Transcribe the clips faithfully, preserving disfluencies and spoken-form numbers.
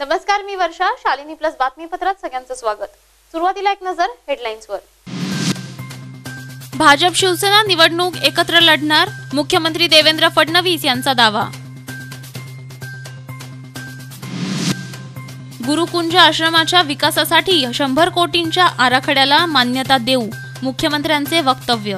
नमस्कार, मी वर्षा. शालिनी प्लस बातमीपत्रात सगळ्यांचं स्वागत. सुरुवातीला एक नजर हेडलाईन्सवर. भाजप शिवसेना निवडणूक एकत्र लढणार, मुख्यमंत्री देवेंद्र फडणवीस यांचा दावा. गुरुकुंज आश्रमाच्या विकासासाठी शंभर कोटींच्या आराखड्याला मान्यता देऊ, मुख्यमंत्र्यांचे वक्तव्य.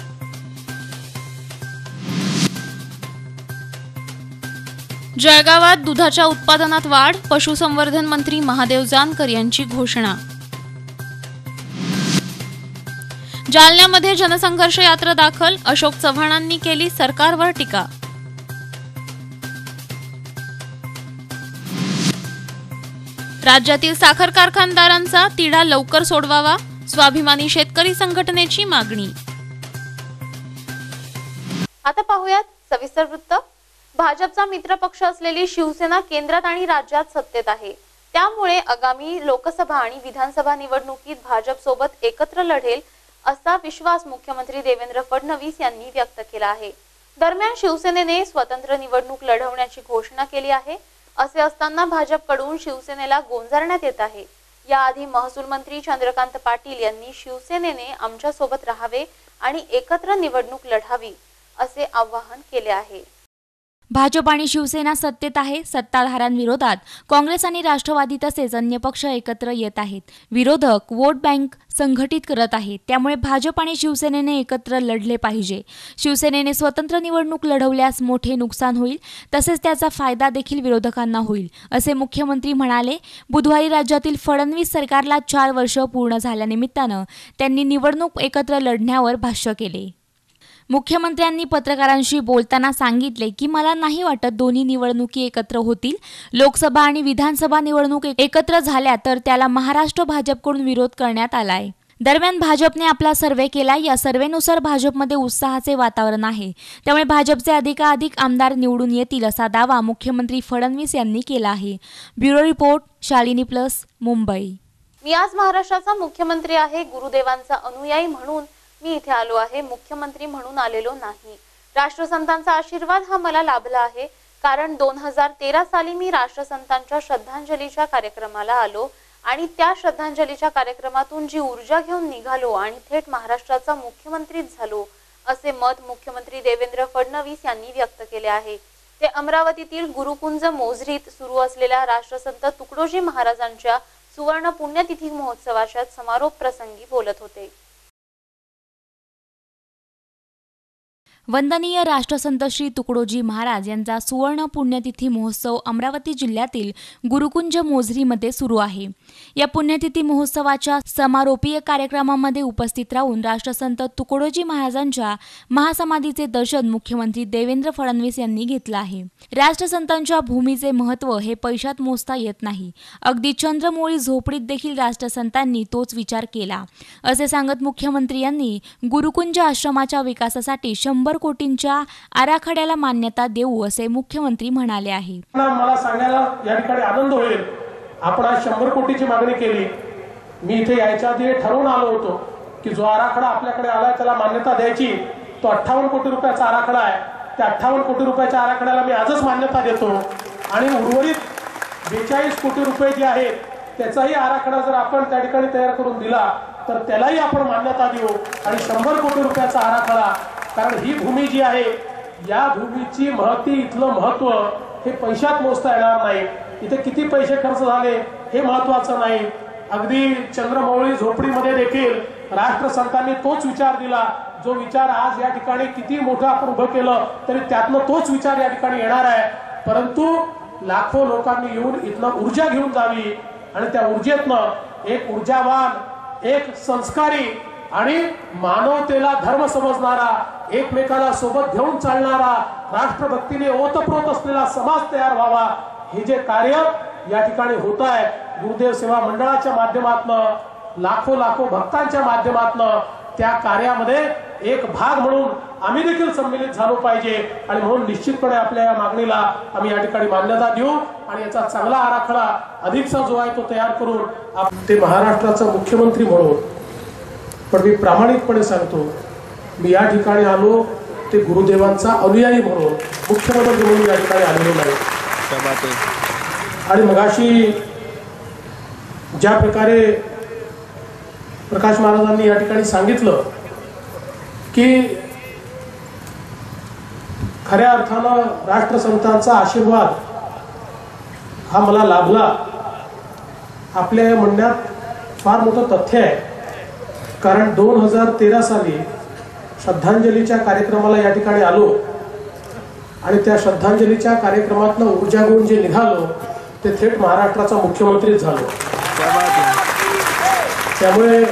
जळगावात दुधाच्या उत्पादनात वाढ, पशुसंवर्धन मंत्री महादेव जानकर यांची घोषणा. जालन्यामध्ये जनसंघर्ष यात्रा दाखल, अशोक चव्हाणांनी केली सरकारवर टीका. राज्यातील साखर कारखानदारांचा तिढा लवकर सोडवावा, स्वाभिमानी शेतकरी संघटनेची मागणी. आता पाहूयात सविस्तर वृत्त. भाजपचा मित्रपक्ष असलेली शिवसेना केंद्रात आणि राज्यात सत्तेत आहे. त्यामुळे आगामी लोकसभा आणि विधानसभा निवडणुकीत भाजप सोबत एकत्र लढेल असा विश्वास मुख्यमंत्री देवेंद्र फडणवीस यांनी व्यक्त केला आहे. दरम्यान शिवसेनेने स्वतंत्र निवडणूक लढवण्याची घोषणा केली आहे. असे असताना भाजपकडून शिवसेनेला गोंजारण्यात येत आहे. याआधी महसूल मंत्री चंद्रकांत पाटील यांनी शिवसेनेने आमच्या सोबत राहावे आणि एकत्र निवडणूक लढावी असे आवाहन केले आहे. भाजप आणि शिवसेना सत्तेत आहे. सत्ताधाऱ्यांविरोधात काँग्रेस आणि राष्ट्रवादी तसेच अन्य पक्ष एकत्र येत आहेत. विरोधक वोट बँक संघटित करत आहेत. त्यामुळे भाजप आणि शिवसेनेने एकत्र लढले पाहिजे. शिवसेनेने स्वतंत्र निवडणूक लढवल्यास मोठे नुकसान होईल, तसेच त्याचा फायदा देखील विरोधकांना होईल, असे मुख्यमंत्री म्हणाले. बुधवारी राज्यातील फडणवीस सरकारला चार वर्ष पूर्ण झाल्यानिमित्तानं त्यांनी निवडणूक एकत्र लढण्यावर भाष्य केले. मुख्यमंत्र्यांनी पत्रकारांशी बोलताना सांगितले की मला नाही वाटत दोन्ही निवडणुकी एकत्र होतील. लोकसभा आणि विधानसभा निवडणूक एकत्र झाल्या तर त्याला महाराष्ट्र भाजपकडून विरोध करण्यात आलाय. दरम्यान भाजपने आपला सर्व्हे केला. या सर्व्हेनुसार भाजपमध्ये उत्साहाचे वातावरण आहे. त्यामुळे भाजपचे अधिकाधिक आमदार निवडून येतील असा दावा मुख्यमंत्री फडणवीस यांनी केला आहे. Bureau report, Shalini plus, Mumbai. मी आज महाराष्ट्राचा मुख्यमंत्री आहे. गुरुदेवांचा अनुयायी म्हणून मी इथे आलो आहे. मुख्यमंत्री म्हणून आलेलो नाही. राष्ट्रसंतांचा आशीर्वाद हा मला लाभला आहे. कारण दोन हजार तेरा साली मी राष्ट्रसंतांच्या श्रद्धांजलीच्या कार्यक्रमाला आलो आणि त्या श्रद्धांजलीच्या कार्यक्रमातून जी ऊर्जा घेऊन निघालो आणि थेट महाराष्ट्राचा मुख्यमंत्रीच झालो, असे मत मुख्यमंत्री देवेंद्र फडणवीस यांनी व्यक्त केले आहे. ते अमरावतीतील गुरुकुंज मोझरीत सुरू असलेल्या राष्ट्रसंत तुकडोजी महाराजांच्या सुवर्ण पुण्यतिथी महोत्सवाच्या समारोप प्रसंगी बोलत होते. वंदनीय राष्ट्रसंत श्री तुकडोजी महाराज यांचा सुवर्ण पुण्यतिथी महोत्सव अमरावती जिल्ह्यातील गुरुकुंज मोझरीमध्ये सुरू आहे. या पुण्यतिथी महोत्सवाच्या समारोपीय कार्यक्रमामध्ये उपस्थित राहून राष्ट्रसंत तुकडोजी महाराजांच्या महासमाधीचे दर्शन मुख्यमंत्री देवेंद्र फडणवीस यांनी घेतलं आहे. राष्ट्रसंतांच्या भूमीचे महत्त्व हे पैशात मोजता येत नाही. अगदी चंद्रमोळी झोपडीत देखील राष्ट्रसंतांनी तोच विचार केला, असे सांगत मुख्यमंत्री यांनी गुरुकुंज आश्रमाच्या विकासासाठी शंभर कोटींच्या आराखड्याला मान्यता देऊ, असे मुख्यमंत्री म्हणाले आहे. मला सांगायला या ठिकाणी आनंद होईल, आपण आज शंभर कोटीची मागणी केली. मी इथे यायच्या आधी ठरवून आलो होतो की जो आराखडा आपल्याकडे आलाय त्याला मान्यता द्यायची. तो अठ्ठावन्न कोटी रुपयाचा आराखडा आहे. त्या अठ्ठावन्न कोटी रुपयाच्या आराखड्याला मी आजच मान्यता देतो आणि उर्वरित बेचाळीस कोटी रुपये जे आहेत त्याचाही आराखडा जर आपण त्या ठिकाणी तयार करून दिला तर त्यालाही आपण मान्यता देऊ आणि शंभर कोटी रुपयाचा आराखडा. कारण ही भूमी जी आहे, या भूमीची महती, इथलं महत्व हे पैशात मोजता येणार नाही. इथे किती पैसे खर्च झाले हे महत्वाचं नाही. अगदी चंद्रमौळी झोपडीमध्ये देखील राष्ट्रसंतांनी तोच विचार दिला. जो विचार आज या ठिकाणी किती मोठं आपण उभं केलं तरी त्यातनं तोच विचार या ठिकाणी येणार आहे. परंतु लाखो लोकांनी येऊन इथनं ऊर्जा घेऊन जावी आणि त्या ऊर्जेतनं एक ऊर्जावान, एक संस्कारी आणि मानवतेला धर्म समजणारा, एकमेकाला सोबत घेऊन चालणारा, राष्ट्रभक्तीने ओतप्रोत असलेला समाज तयार व्हावा. हे जे कार्य या ठिकाणी होत आहे गुरुदेव सेवा मंडळाच्या माध्यमातून, लाखो लाखो भक्तांच्या माध्यमातून, त्या कार्यामध्ये एक भाग म्हणून आम्ही देखील सम्मिलित झालो पाहिजे आणि म्हणून निश्चितपणे आपल्या या मागणीला आम्ही या ठिकाणी मान्यता देऊ आणि याचा चांगला आराखडा अधिकचा जो आहे तो तयार करून ते महाराष्ट्राचा मुख्यमंत्री म्हणून. पण मी प्रामाणिकपणे सांगतो, मी या ठिकाणी आलो ते गुरुदेवांचा अनुयायी म्हणून, मुख्यमंत्री म्हणून या ठिकाणी आलेलो नाही. आणि मगाशी ज्या प्रकारे प्रकाश महाराजांनी या ठिकाणी सांगितलं की खऱ्या अर्थानं राष्ट्रसंतांचा आशीर्वाद हा मला लाभला, आपल्या या म्हणण्यात फार मोठं तथ्य आहे. कारण दोन हजार तेरा साली श्रद्धांजलीच्या कार्यक्रमाला या ठिकाणी आलो आणि त्या श्रद्धांजलीच्या कार्यक्रमातनं ऊर्जा घेऊन जे निघालो ते थेट महाराष्ट्राचा मुख्यमंत्रीच झालो. त्यामुळे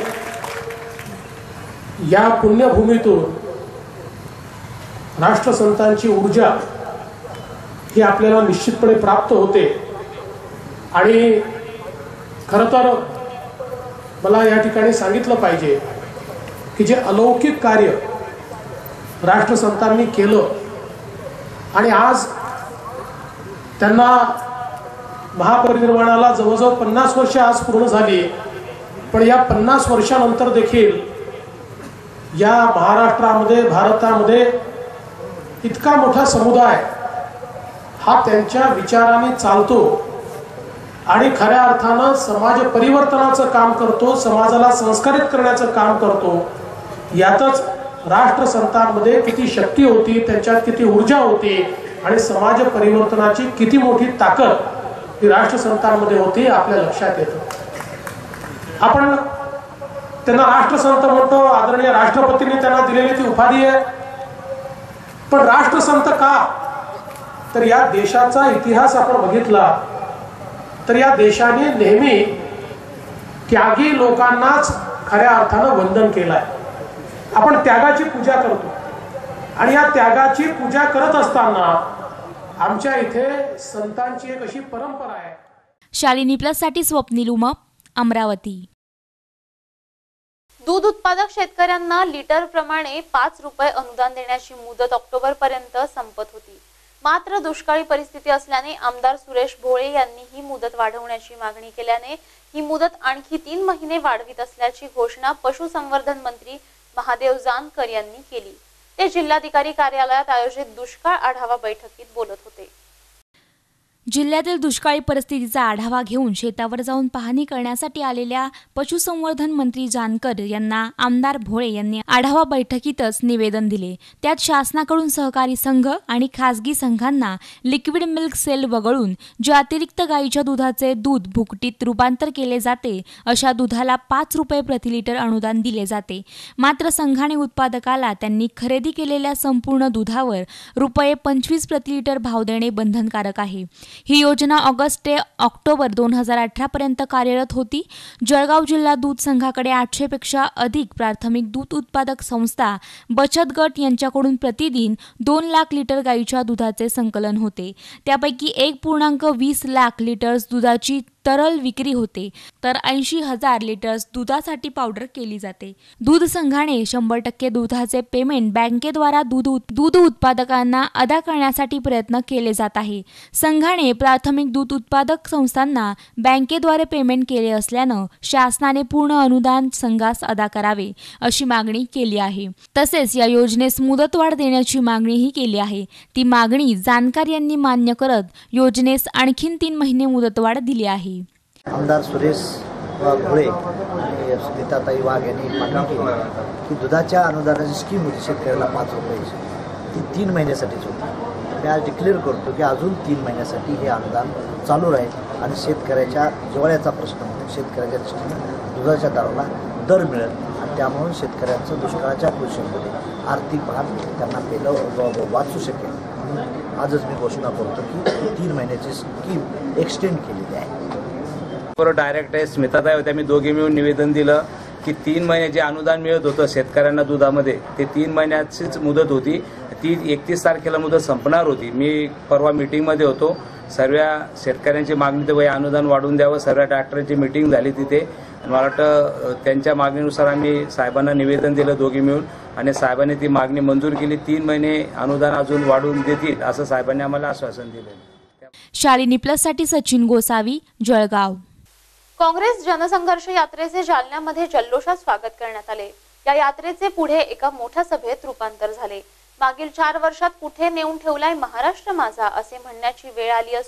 या पुण्यभूमीतून राष्ट्रसंतांची ऊर्जा ही आपल्याला निश्चितपणे प्राप्त होते. आणि खरं तर मला या ठिकाणी सांगितलं पाहिजे की जे अलौकिक कार्य राष्ट्रसंतांनी केलं आणि आज त्यांना महापरिनिर्वाणाला जवळजवळ पन्नास वर्ष आज पूर्ण झाली, पण या पन्नास वर्षानंतर देखील या महाराष्ट्रामध्ये भारतामध्ये इतका मोठा समुदाय हा त्यांच्या विचाराने चालतो आणि खऱ्या अर्थानं समाज परिवर्तनाचं काम करतो, समाजाला संस्कारित करण्याचं काम करतो. यातच राष्ट्रसंतांमध्ये किती शक्ती होती, त्यांच्यात किती ऊर्जा होती आणि समाज परिवर्तनाची किती मोठी ताकद ही राष्ट्रसंतांमध्ये होती आपल्या लक्षात येतं. आपण त्यांना राष्ट्रसंत म्हणतो, आदरणीय राष्ट्रपतींनी त्यांना दिलेली ती उपाधी आहे. पण राष्ट्रसंत का? तर या देशाचा इतिहास आपण बघितला तर या देशाने नेहमी त्यागी लोकांनाच खऱ्या अर्थानं वंदन केलंय. आपण त्यागाची पूजा करतो आणि या त्यागाची पूजा करत असताना आमच्या इथे संतांची एक अशी परंपरा आहे. शालिनी प्लस साठी स्वप्नील उमप, अमरावती. दूध उत्पादक शेतकऱ्यांना लिटर प्रमाणे पाच रुपये अनुदान देण्याची मुदत ऑक्टोबर पर्यंत संपत होती. मात्र दुष्काळी परिस्थिती असल्याने आमदार सुरेश भोळे यांनी ही मुदत वाढवण्याची मागणी केल्याने ही मुदत आणखी तीन महिने वाढवित असल्याची घोषणा पशुसंवर्धन मंत्री महादेव जानकर यांनी केली. ते जिल्हाधिकारी कार्यालयात आयोजित दुष्काळ आढावा बैठकीत बोलत होते. जिल्ह्यातील दुष्काळी परिस्थितीचा आढावा घेऊन शेतावर जाऊन पाहणी करण्यासाठी आलेल्या पशुसंवर्धन मंत्री जानकर यांना आमदार भोळे यांनी आढावा बैठकीतच निवेदन दिले. त्यात शासनाकडून सहकारी संघ आणि खासगी संघांना लिक्विड मिल्क सेल वगळून जे अतिरिक्त गाईच्या दुधाचे दूध भुकटीत रूपांतर केले जाते अशा दुधाला पाच रुपये प्रति लिटर अनुदान दिले जाते. मात्र संघाने उत्पादकाला त्यांनी खरेदी केलेल्या संपूर्ण दुधावर रुपये पंचवीस प्रति लिटर भाव देणे बंधनकारक आहे. ही योजना ऑगस्ट ते ऑक्टोबर दोन हजार अठरा पर्यंत कार्यरत होती. जळगाव जिल्हा दूध संघाकडे आठशे पेक्षा अधिक प्राथमिक दूध उत्पादक संस्था बचत गट यांच्याकडून प्रतिदिन दोन लाख लिटर गाईच्या दुधाचे संकलन होते. त्यापैकी एक पूर्णांक वीस लाख लिटर्स दुधाची तरल विक्री होते तर ऐंशी हजार लिटर्स दुधासाठी पावडर केली जाते. दूध संघाने शंभर टक्के दुधाचे पेमेंट बँकेद्वारा दूध दूध उत्पादकांना अदा करण्यासाठी प्रयत्न केले जात आहे. संघाने प्राथमिक दूध उत्पादक संस्थांना बँकेद्वारे पेमेंट केले असल्यानं शासनाने पूर्ण अनुदान संघास अदा करावे अशी मागणी केली आहे. तसेच या योजनेस मुदतवाढ देण्याची मागणीही केली आहे. ती मागणी जानकर यांनी मान्य करत योजनेस आणखीन तीन महिने मुदतवाढ दिली आहे. आमदार सुरेश भोळे आणि सुनीताताई वाघ यांनी मागणी केली की दुधाच्या अनुदानाची स्कीम होती शेतकऱ्याला पाच रुपयाची, ती तीन महिन्यासाठीच होती. मी आज डिक्लेअर करतो की अजून तीन महिन्यासाठी हे अनुदान चालू राहील आणि शेतकऱ्याच्या जिव्हाळ्याचा प्रश्न म्हणून शेतकऱ्याच्या दृष्टीनं दुधाच्या दराला दर मिळेल आणि त्यामुळे शेतकऱ्यांचं दुष्काळाच्या परिस्थितीमध्ये आर्थिक भार त्यांना पेलं वाचू शकेल. आजच मी घोषणा करतो की तीन महिन्याची स्कीम एक्सटेंड केलेली आहे. बरोबर डायरेक्ट आहे स्मिताताई होत्या, मी दोघे मिळून निवेदन दिलं की तीन महिने जे अनुदान मिळत होतं शेतकऱ्यांना दुधामध्ये ते तीन महिन्याचीच मुदत होती. ती एकतीस तारखेला मुदत संपणार होती. मी परवा मीटिंगमध्ये होतो, सर्व शेतकऱ्यांची मागणी तर वय अनुदान वाढवून द्यावं, सर्व डॉक्टरांची मीटिंग झाली तिथे आणि मला वाटतं त्यांच्या मागणीनुसार आम्ही साहेबांना निवेदन दिलं दोघे मिळून आणि साहेबांनी ती मागणी मंजूर केली. तीन महिने अनुदान अजून वाढवून देतील असं साहेबांनी आम्हाला आश्वासन दिलं. शालिनी प्लस साठी सचिन गोसावी, जळगाव. काँग्रेस जनसंघर्ष यात्रेचे जालन्यामध्ये जल्लोषात स्वागत करण्यात आले. या यात्रेचे पुढे एका मोठ्या सभेत रूपांतर झाले. मागील चार वर्षात कुठे नेऊन ठेवलाय महाराष्ट्र माझा असे म्हणण्याची वेळ आली असून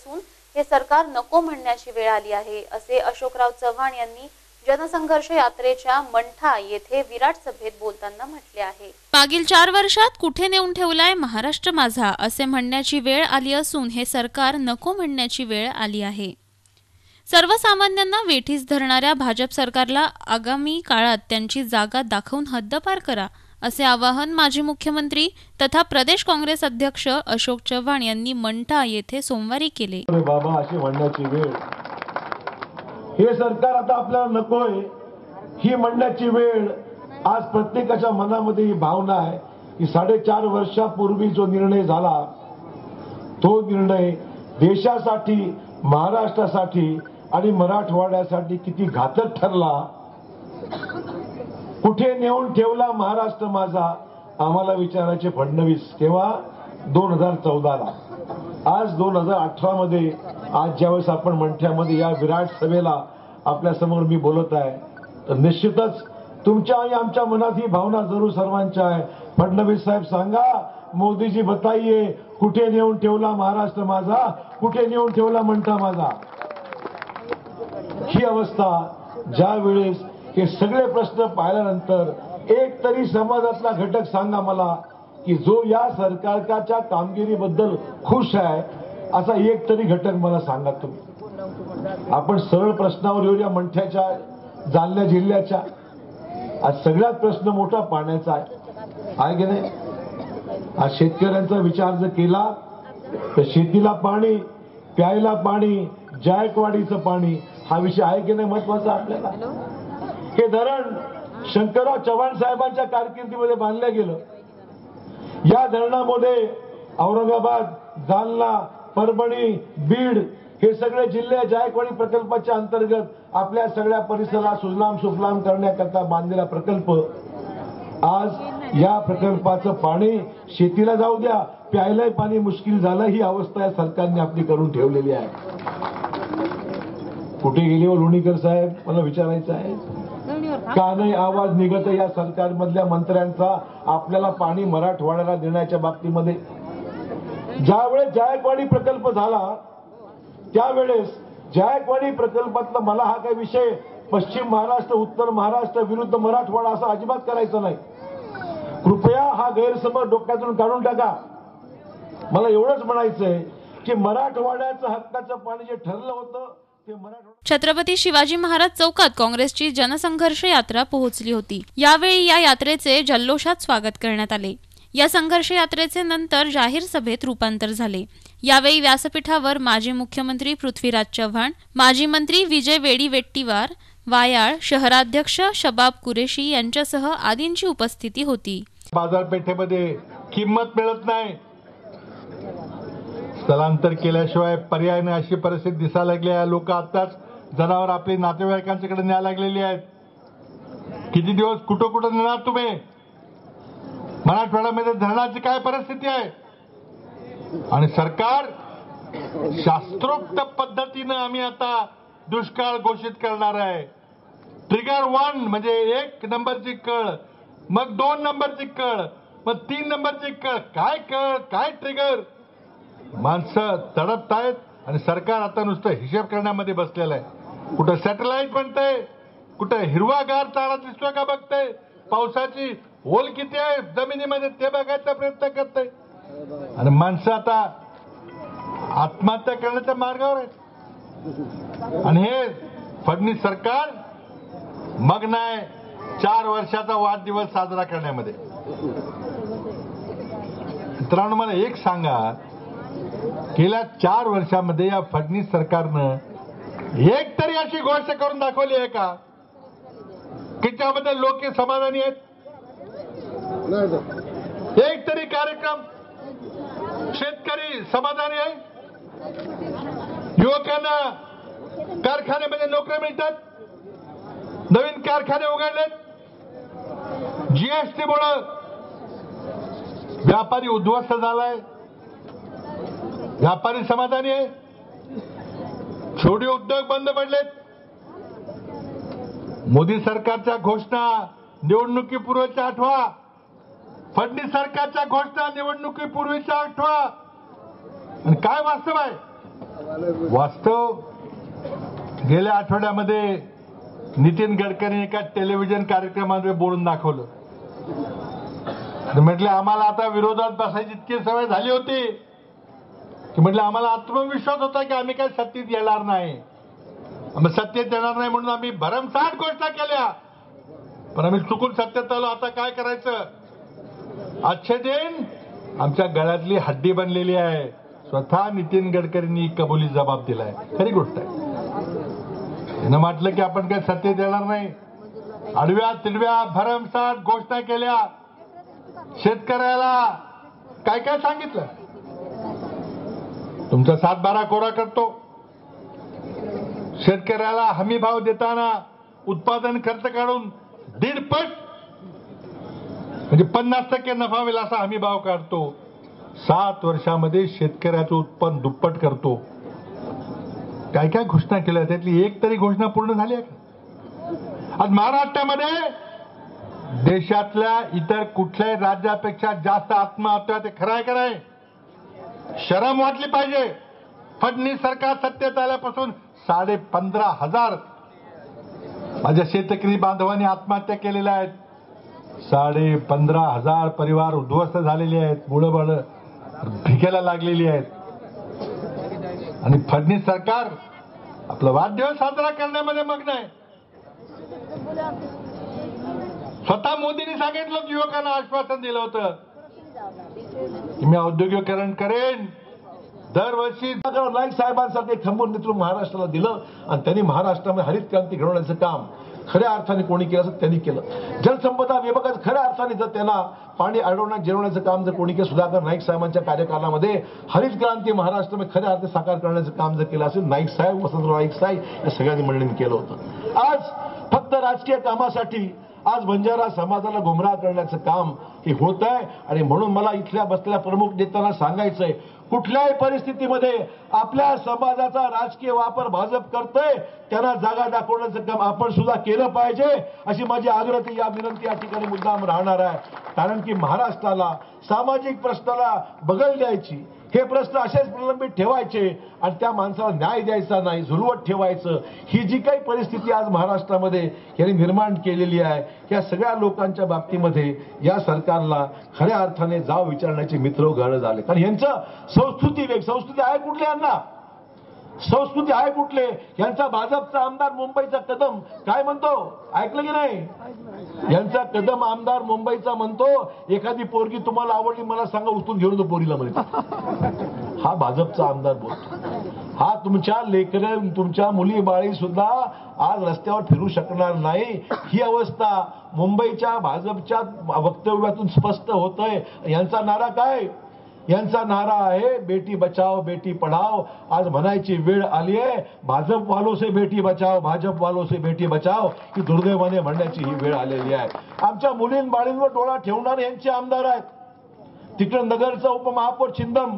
हे सरकार नको म्हणण्याची वेळ आली आहे, असे अशोकराव चव्हाण यांनी जनसंघर्ष यात्रेच्या मंठा येथे विराट सभेत बोलताना म्हटले आहे. मागील चार वर्षात कुठे नेऊन ठेवलाय महाराष्ट्र माझा असे म्हणण्याची वेळ आली असून हे सरकार नको म्हणण्याची वेळ आली आहे. सर्वसामान्यांना वेठीस धरणाऱ्या भाजप सरकारला आगामी काळात त्यांची जागा दाखवून हद्दपार करा, असे आवाहन माजी मुख्यमंत्री तथा प्रदेश काँग्रेस अध्यक्ष अशोक चव्हाण यांनी मंठा येथे सोमवारी केले. बाबा अशी म्हणण्याची वेळ, हे सरकार आता आपल्याला नकोय ही म्हणण्याची वेळ आज प्रत्येकाच्या मनामध्ये ही भावना आहे की साडेचार वर्षापूर्वी जो निर्णय झाला तो निर्णय देशासाठी, महाराष्ट्रासाठी आणि मराठवाड्यासाठी किती घातक ठरला. कुठे नेऊन ठेवला महाराष्ट्र माझा आम्हाला विचारायचे फडणवीस तेव्हा दोन हजार चौदाला. आज दोन हजार अठरा मध्ये आज ज्यावेळेस आपण मंठ्यामध्ये या विराट सभेला आपल्या समोर मी बोलत आहे तर निश्चितच तुमच्या आणि आमच्या मनात ही भावना जरूर सर्वांच्या आहे. फडणवीस साहेब सांगा, मोदीजी बताइये कुठे नेऊन ठेवला महाराष्ट्र माझा, कुठे नेऊन ठेवला मंठा माझा. ही अवस्था ज्या वेळेस हे सगळे प्रश्न पाहिल्यानंतर एक तरी समाजातला घटक सांगा मला की जो या सरकारच्या कामगिरीबद्दल खुश आहे असा एक तरी घटक मला सांगा तुम्ही. आपण सरळ प्रश्नावर येऊया. मंठ्याच्या, जालना जिल्ह्याच्या आज सगळ्यात प्रश्न मोठा पाण्याचा आहे, आहे की नाही. आज शेतकऱ्यांचा विचार जर केला तर शेतीला पाणी, प्यायला पाणी, जायकवाडीचं पाणी हा विषय आहे की नाही महत्वाचा आपल्याला. हे धरण शंकरराव चव्हाण साहेबांच्या कारकिर्दीमध्ये बांधलं गेलं. या धरणामध्ये औरंगाबाद, जालना, परभणी, बीड हे सगळे जिल्हे जायकवाडी प्रकल्पाच्या अंतर्गत आपल्या सगळ्या परिसराला सुजलाम सुफलाम करण्याकरता बांधलेला प्रकल्प. आज या प्रकल्पाचं पाणी शेतीला जाऊ द्या, प्यायलाही पाणी मुश्किल झालं. ही अवस्था या सरकारने आपली करून ठेवलेली आहे. कुठे गेले हो लोणीकर साहेब मला विचारायचं आहे. का नाही आवाज निघत या सरकारमधल्या मंत्र्यांचा आपल्याला पाणी मराठवाड्याला देण्याच्या बाबतीमध्ये. ज्यावेळेस जायकवाडी प्रकल्प झाला त्यावेळेस जायकवाडी प्रकल्पातला मला हा काही विषय पश्चिम महाराष्ट्र, उत्तर महाराष्ट्र विरुद्ध मराठवाडा असा अजिबात करायचा नाही. कृपया हा गैरसमज डोक्यातून काढून टाका. मला एवढंच म्हणायचंय की मराठवाड्याचं हक्काचं पाणी जे ठरलं होतं ते मराठवाडा. छत्रपती शिवाजी महाराज चौकात काँग्रेसची जनसंघर्ष यात्रा पोहोचली होती. यावेळी या यात्रेचे जल्लोषात स्वागत करण्यात आले. या संघर्ष यात्रेचे नंतर जाहीर सभेत रूपांतर झाले. यावेळी व्यासपीठावर माजी मुख्यमंत्री पृथ्वीराज चव्हाण, माजी मंत्री विजय वेडीवेट्टीवार, वायाळ शहराध्यक्ष शबाब कुरेशी यांच्यासह आदींची उपस्थिती होती. बाजारपेठेमध्ये किंमत मिळत नाही, स्थलांतर केल्याशिवाय पर्याय नाही अशी परिस्थिती दिसायला लागली आहे. लोक आताच जनावर आपली नातेवाईकांच्याकडे न्यायला लागलेली आहेत. किती दिवस कुठं कुठं नेणार तुम्ही? मराठवाड्यामध्ये धरणाची काय परिस्थिती आहे आणि सरकार शास्त्रोक्त पद्धतीनं आम्ही आता दुष्काळ घोषित करणार आहे. ट्रिगर वन म्हणजे एक नंबरची कळ, मग दोन नंबरची कळ, मग तीन नंबरची कळ. काय कळ, काय ट्रिगर? माणसं तडपत आहेत आणि सरकार आता नुसतं हिशेब करण्यामध्ये बसलेलं आहे. कुठं सॅटेलाइट बनतंय, कुठं हिरवागार चारा दिसतोय का बघतंय, पावसाची ओल किती आहे जमिनीमध्ये ते बघायचा प्रयत्न करतंय आणि माणसं आता आत्महत्या करण्याच्या मार्गावर आहेत. आणि हे फडणवीस सरकार मग नाही चार वर्षाचा वाढदिवस साजरा करण्यामध्ये. मित्रांनो मला एक सांगा, गेल्या चार वर्षामध्ये या फडणवीस सरकारनं एक तरी अशी गोष्ट करून दाखवली आहे का की त्याबद्दल लोक समाधानी आहेत? एक तरी कार्यक्रम शेतकरी समाधानी आहे, युवकांना कारखान्यामध्ये नोकऱ्या मिळतात, नवीन कारखाने उघडलेत, जीएसटी मुळे व्यापारी उद्ध्वस्त झालाय, व्यापारी समाधानी आहे, छोटे उद्योग बंद पडलेत. मोदी सरकारच्या घोषणा निवडणुकीपूर्वीच्या आठवा, फडणवीस सरकारच्या घोषणा निवडणुकीपूर्वीच्या आठवा. आणि काय वास्तव आहे? वास्तव गेल्या आठवड्यामध्ये नितीन गडकरी एका टेलिव्हिजन कार्यक्रमामध्ये बोलून दाखवलं. म्हटले आम्हाला आता विरोधात बसायची इतकी सवय झाली होती की म्हटलं आम्हाला आत्मविश्वास होता की आम्ही काय सत्तेत येणार नाही, आम्ही सत्तेत येणार नाही म्हणून आम्ही भरमसाठ घोषणा केल्या, पण आम्ही चुकून सत्तेत आलो. आता काय करायचं? आजचे दिन आमच्या गळ्यातली हड्डी बनलेली आहे. स्वतः नितीन गडकरींनी कबुली जबाब दिलाय. खरी गोष्ट आहे. त्यानं म्हटलं की आपण काय सत्तेत येणार नाही. आडव्या तिडव्या भरमसाठ घोषणा केल्या. शेतकऱ्याला काय काय सांगितलं? तुमचा सातबारा कोरा करतो. शेतकऱ्याला हमी भाव देताना उत्पादन खर्च काढून दीडपट म्हणजे पन्नास टक्के नफा होईल असा हमी भाव काढतो. सात वर्षामध्ये शेतकऱ्याचं उत्पन्न दुप्पट करतो. काय काय घोषणा केल्या त्यातली एक तरी घोषणा पूर्ण झाली आहे का? आज महाराष्ट्रामध्ये देशातल्या इतर कुठल्याही राज्यापेक्षा जास्त आत्महत्या, ते खरं आहे का नाही? शरम वाटली पाहिजे. फडणवीस सरकार सत्तेत आल्यापासून साडे पंधरा हजार माझ्या शेतकरी बांधवांनी आत्महत्या केलेल्या आहेत. साडे पंधरा हजार परिवार उद्ध्वस्त झालेले आहेत, मुलं बाळं भिकेला लागलेली आहेत. आणि फडणवीस सरकार आपला वाढदिवस साजरा करण्यामध्ये मग्न आहे. स्वतः मोदींनी सांगितलं की युवकांना आश्वासन दिलं होतं की मी औद्योगिकरण करेन. दरवर्षी नाईक साहेबांसारखे खंबून नेतृत्व महाराष्ट्राला दिलं आणि त्यांनी महाराष्ट्रामध्ये हरित क्रांती घडवण्याचं काम खऱ्या अर्थाने कोणी केलं असं त्यांनी केलं. जलसंपदा विभागात खऱ्या अर्थाने जर त्यांना पाणी अडवण्यात जिरवण्याचं काम जर कोणी केलं, सुधाकर नाईक साहेबांच्या कार्यकालामध्ये हरित क्रांती महाराष्ट्रामध्ये खऱ्या अर्थाने साकार करण्याचं काम जर केलं असेल नाईक साहेब, वसंतराव नाईक साहेब या सगळ्यांनी मंडळींनी केलं होतं. आज फक्त राजकीय कामासाठी आज बंजारा समाजाला गुमराह करण्याचं काम हे होत आहे. आणि म्हणून मला इथल्या बसलेल्या प्रमुख नेत्यांना सांगायचंय, कुठल्याही परिस्थितीमध्ये आपल्या समाजाचा राजकीय वापर भाजप करतोय त्यांना जागा दाखवण्याचं काम आपण सुद्धा केलं पाहिजे अशी माझी आग्रह या विनंती या ठिकाणी मुद्दाम राहणार आहे. कारण की महाराष्ट्राला सामाजिक प्रश्नाला बगल द्यायची, हे प्रश्न असेच प्रलंबित ठेवायचे आणि त्या माणसाला न्याय द्यायचा नाही, झुलवत ठेवायचं, ही जी काही परिस्थिती आज महाराष्ट्रामध्ये यांनी निर्माण केलेली आहे, या सगळ्या लोकांच्या बाबतीमध्ये या सरकारला खऱ्या अर्थाने जाव विचारण्याचे मित्र गरज आले. कारण यांचं संस्कृती वेग संस्कृती आहे कुठले, यांना संस्कृती आहे कुठले? यांचा भाजपचा आमदार मुंबईचा कदम काय म्हणतो, ऐकलं की नाही? यांचा कदम आमदार मुंबईचा म्हणतो, एखादी पोरगी तुम्हाला आवडली मला सांगा, उचलून घेऊन तो पोरीला म्हणतो. हा भाजपचा आमदार बोलतो. हा तुमच्या लेकर तुमच्या मुली बाळी सुद्धा आज रस्त्यावर फिरू शकणार नाही. ही अवस्था मुंबईच्या भाजपच्या वक्तव्यातून स्पष्ट होतंय. यांचा नारा काय? यांचा नारा आहे बेटी बचाओ बेटी पढाओ. आज म्हणायची वेळ आली आहे, भाजप वालों से बेटी बचाओ, भाजप वालों से बेटी बचाओ ही दुर्दैवाने म्हणण्याची ही वेळ आलेली आहे. आमच्या मुलीं बाळींवर डोळा ठेवणारे यांचे आमदार आहेत. तिकडे नगरचा उपमहापौर छिंदम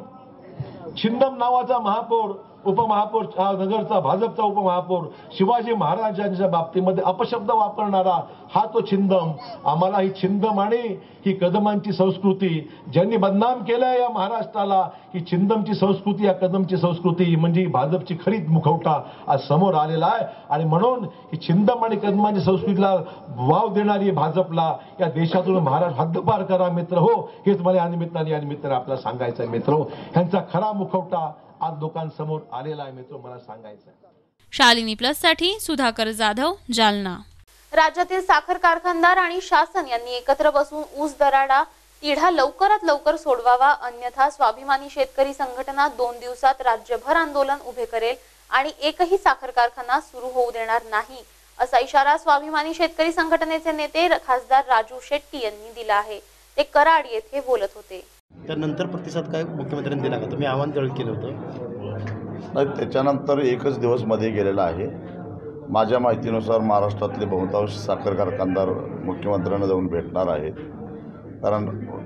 छिंदम नावाचा महापौर उपमहापौर नगरचा भाजपचा उपमहापौर शिवाजी महाराजांच्या बाबतीमध्ये अपशब्द वापरणारा हा तो छिंदम. आम्हाला ही छिंदम आणि ही कदमांची संस्कृती ज्यांनी बदनाम केलंय या महाराष्ट्राला, ही छिंदमची संस्कृती या कदमची संस्कृती म्हणजे भाजपची खरीद मुखवटा आज समोर आलेला आहे. आणि म्हणून ही छिंदम आणि कदमांची संस्कृतीला वाव देणारी भाजपला या देशातून महाराष्ट्र हद्दपार करा मित्र हो, हेच मला या निमित्ताने या निमित्ताने आपल्याला सांगायचं आहे मित्र हो. ह्यांचा खरा मुखवटा आज लोकांसमोर आलेला आहे मित्र, मला सांगायचं आहे. शालिनी प्लस साठी सुधाकर जाधव, जालना. राज्यातील साखर कारखानदार आणि शासन यांनी एकत्र बसून ऊस दराडा तिढा लवकरात लवकर सोडवावा, अन्यथा स्वाभिमानी शेतकरी संघटना दोन दिवसात राज्यभर आंदोलन उभे करेल आणि एकही साखर कारखाना सुरू होऊ देणार नाही, असा इशारा स्वाभिमानी शेतकरी संघटनेचे नेते खासदार राजू शेट्टी यांनी दिला आहे. ते कराड येथे बोलत होते. त्यानंतर प्रतिसाद काय मुख्यमंत्र्यांनी दिला का? तुम्ही आव्हान त्यावेळी केलं होतं. नाही, त्याच्यानंतर एकच दिवस मध्ये गेलेला आहे. माझ्या माहितीनुसार महाराष्ट्रातले बहुतांश साखर कारखानदार मुख्यमंत्र्यांना जाऊन भेटणार आहेत. कारण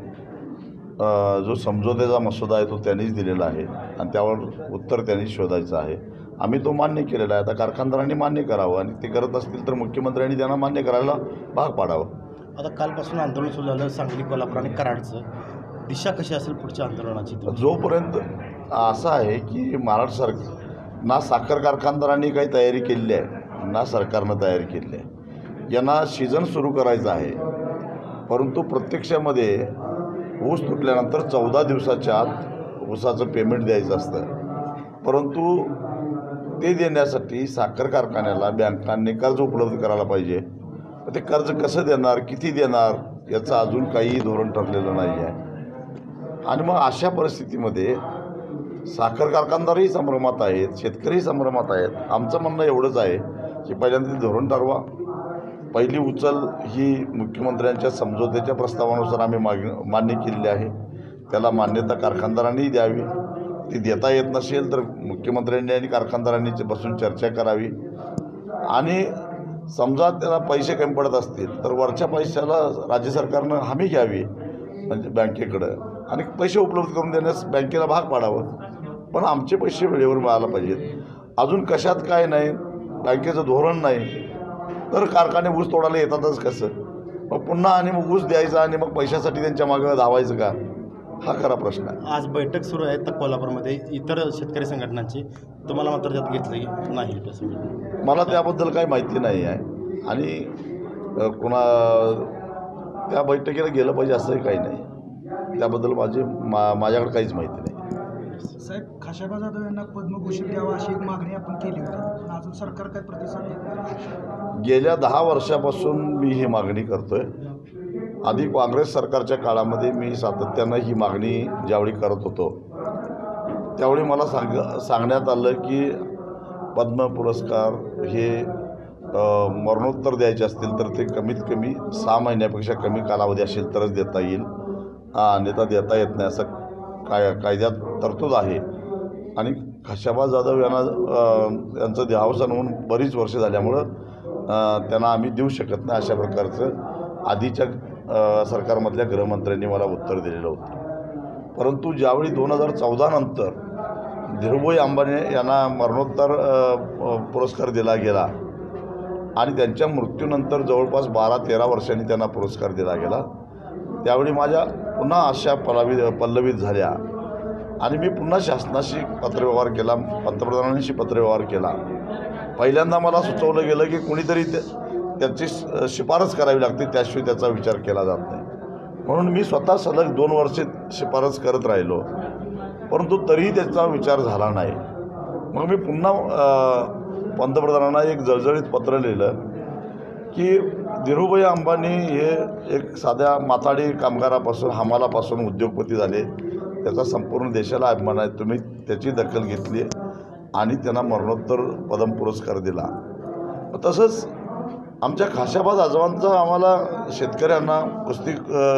जो समझोत्याचा मसुदा आहे तो त्यांनीच दिलेला आहे आणि त्यावर उत्तर त्यांनी शोधायचं आहे. आम्ही तो मान्य केलेला आहे. आता कारखानदारांनी मान्य करावं आणि ते करत असतील तर मुख्यमंत्र्यांनी त्यांना मान्य करायला भाग पाडावं. आता कालपासून आंदोलन सुरू झालं सांगली, कोल्हापूर आणि कराडचं. दिशा कशी असेल पुढच्या आंदोलनाची? जोपर्यंत असं आहे की महाराष्ट्र सरकार ना साखर कारखानदारांनी काही तयारी केलेली आहे ना सरकारनं तयारी केलेली आहे. यांना सीझन सुरू करायचं आहे, परंतु प्रत्यक्षामध्ये ऊस तुटल्यानंतर चौदा दिवसाच्या आत ऊसाचं पेमेंट द्यायचं असतं. परंतु ते देण्यासाठी साखर कारखान्याला बँकांनी कर्ज उपलब्ध करायला पाहिजे. ते कर्ज कसं देणार, किती देणार याचं अजून काही धोरण ठरलेलं नाही आहे. आणि मग अशा परिस्थितीमध्ये साखर कारखानदारही संभ्रमात आहेत, शेतकरीही संभ्रमात आहेत. आमचं म्हणणं एवढंच आहे की पहिल्यांदा ते धोरण ठरवा. पहिली उचल ही मुख्यमंत्र्यांच्या समझोत्याच्या प्रस्तावानुसार आम्ही माग मान्य केलेली आहे. त्याला मान्यता कारखानदारांनीही द्यावी. ती देता येत नसेल तर मुख्यमंत्र्यांनी आणि कारखानदारांनी बसून चर्चा करावी. आणि समजा त्याला पैसे कमी पडत असतील तर वरच्या पैशाला राज्य सरकारनं हमी घ्यावी म्हणजे बँकेकडं आणि पैसे उपलब्ध करून देण्यास बँकेला भाग पाडावं. पण आमचे पैसे वेळेवर मिळायला पाहिजेत. अजून कशात काय नाही, बँकेचं धोरण नाही, तर कारखाने ऊस तोडायला येतातच कसं? मग पुन्हा आणि मग ऊस द्यायचा आणि मग पैशासाठी त्यांच्या मागं धावायचं का? हा खरा प्रश्न आहे. आज बैठक सुरू आहे तर कोल्हापूरमध्ये इतर शेतकरी संघटनांची, तुम्हाला मात्र त्यात घेतलं की नाही? मला त्याबद्दल काही माहिती नाही आहे आणि कुणा त्या बैठकीला गेलं पाहिजे असंही काही नाही. त्याबद्दल माझी मा माझ्याकडे काहीच माहिती नाही. साहेब, खाशाबा जाधव यांना पद्मभूषण द्यावा अशी एक मागणी आपण केली होती, पण अजून सरकार काय प्रतिसाद देत नाही? गेल्या दहा वर्षापासून मी ही मागणी करतोय. आधी काँग्रेस सरकारच्या काळामध्ये मी सातत्यानं ही मागणी ज्यावेळी करत होतो त्यावेळी मला सांग सांगण्यात आलं की पद्म पुरस्कार हे मरणोत्तर द्यायचे असतील तर ते कमीत कमी सहा महिन्यापेक्षा कमी कालावधी असेल तरच देता येईल, अन्यथा देता येत नाही असं काय कायद्यात तरतूद आहे. आणि खाशाबा जाधव यांना यांचं देहावसान होऊन बरीच वर्ष झाल्यामुळं त्यांना आम्ही देऊ शकत नाही अशा प्रकारचं आधीच्या सरकारमधल्या गृहमंत्र्यांनी मला उत्तर दिलेलं होतं. परंतु ज्यावेळी दोन हजार चौदा नंतर धीरूभाई अंबानी यांना मरणोत्तर पुरस्कार दिला गेला आणि त्यांच्या मृत्यूनंतर जवळपास बारा तेरा वर्षांनी त्यांना पुरस्कार दिला गेला, त्यावेळी माझ्या पुन्हा आशा पलावी पल्लवित झाल्या आणि मी पुन्हा शासनाशी पत्रव्यवहार केला, पंतप्रधानांशी पत्रव्यवहार केला. पहिल्यांदा मला सुचवलं गेलं की कोणीतरी त्याची शिफारस करावी लागते, त्याशिवाय त्याचा विचार केला जात नाही. म्हणून मी स्वतः सलग दोन वर्षे शिफारस करत राहिलो, परंतु तरीही त्याचा विचार झाला नाही. मग मी पुन्हा पंतप्रधानांना एक जळजळीत पत्र लिहिलं की धीरूभाई अंबानी हे एक साध्या माथाडी कामगारापासून हमालापासून उद्योगपती झाले, त्याचा संपूर्ण देशाला अभिमान आहे. तुम्ही त्याची दखल घेतली आणि त्यांना मरणोत्तर पद्म पुरस्कार दिला. तसंच आमच्या खाशाबा जाधवांचा आम्हाला शेतकऱ्यांना, कुस्ती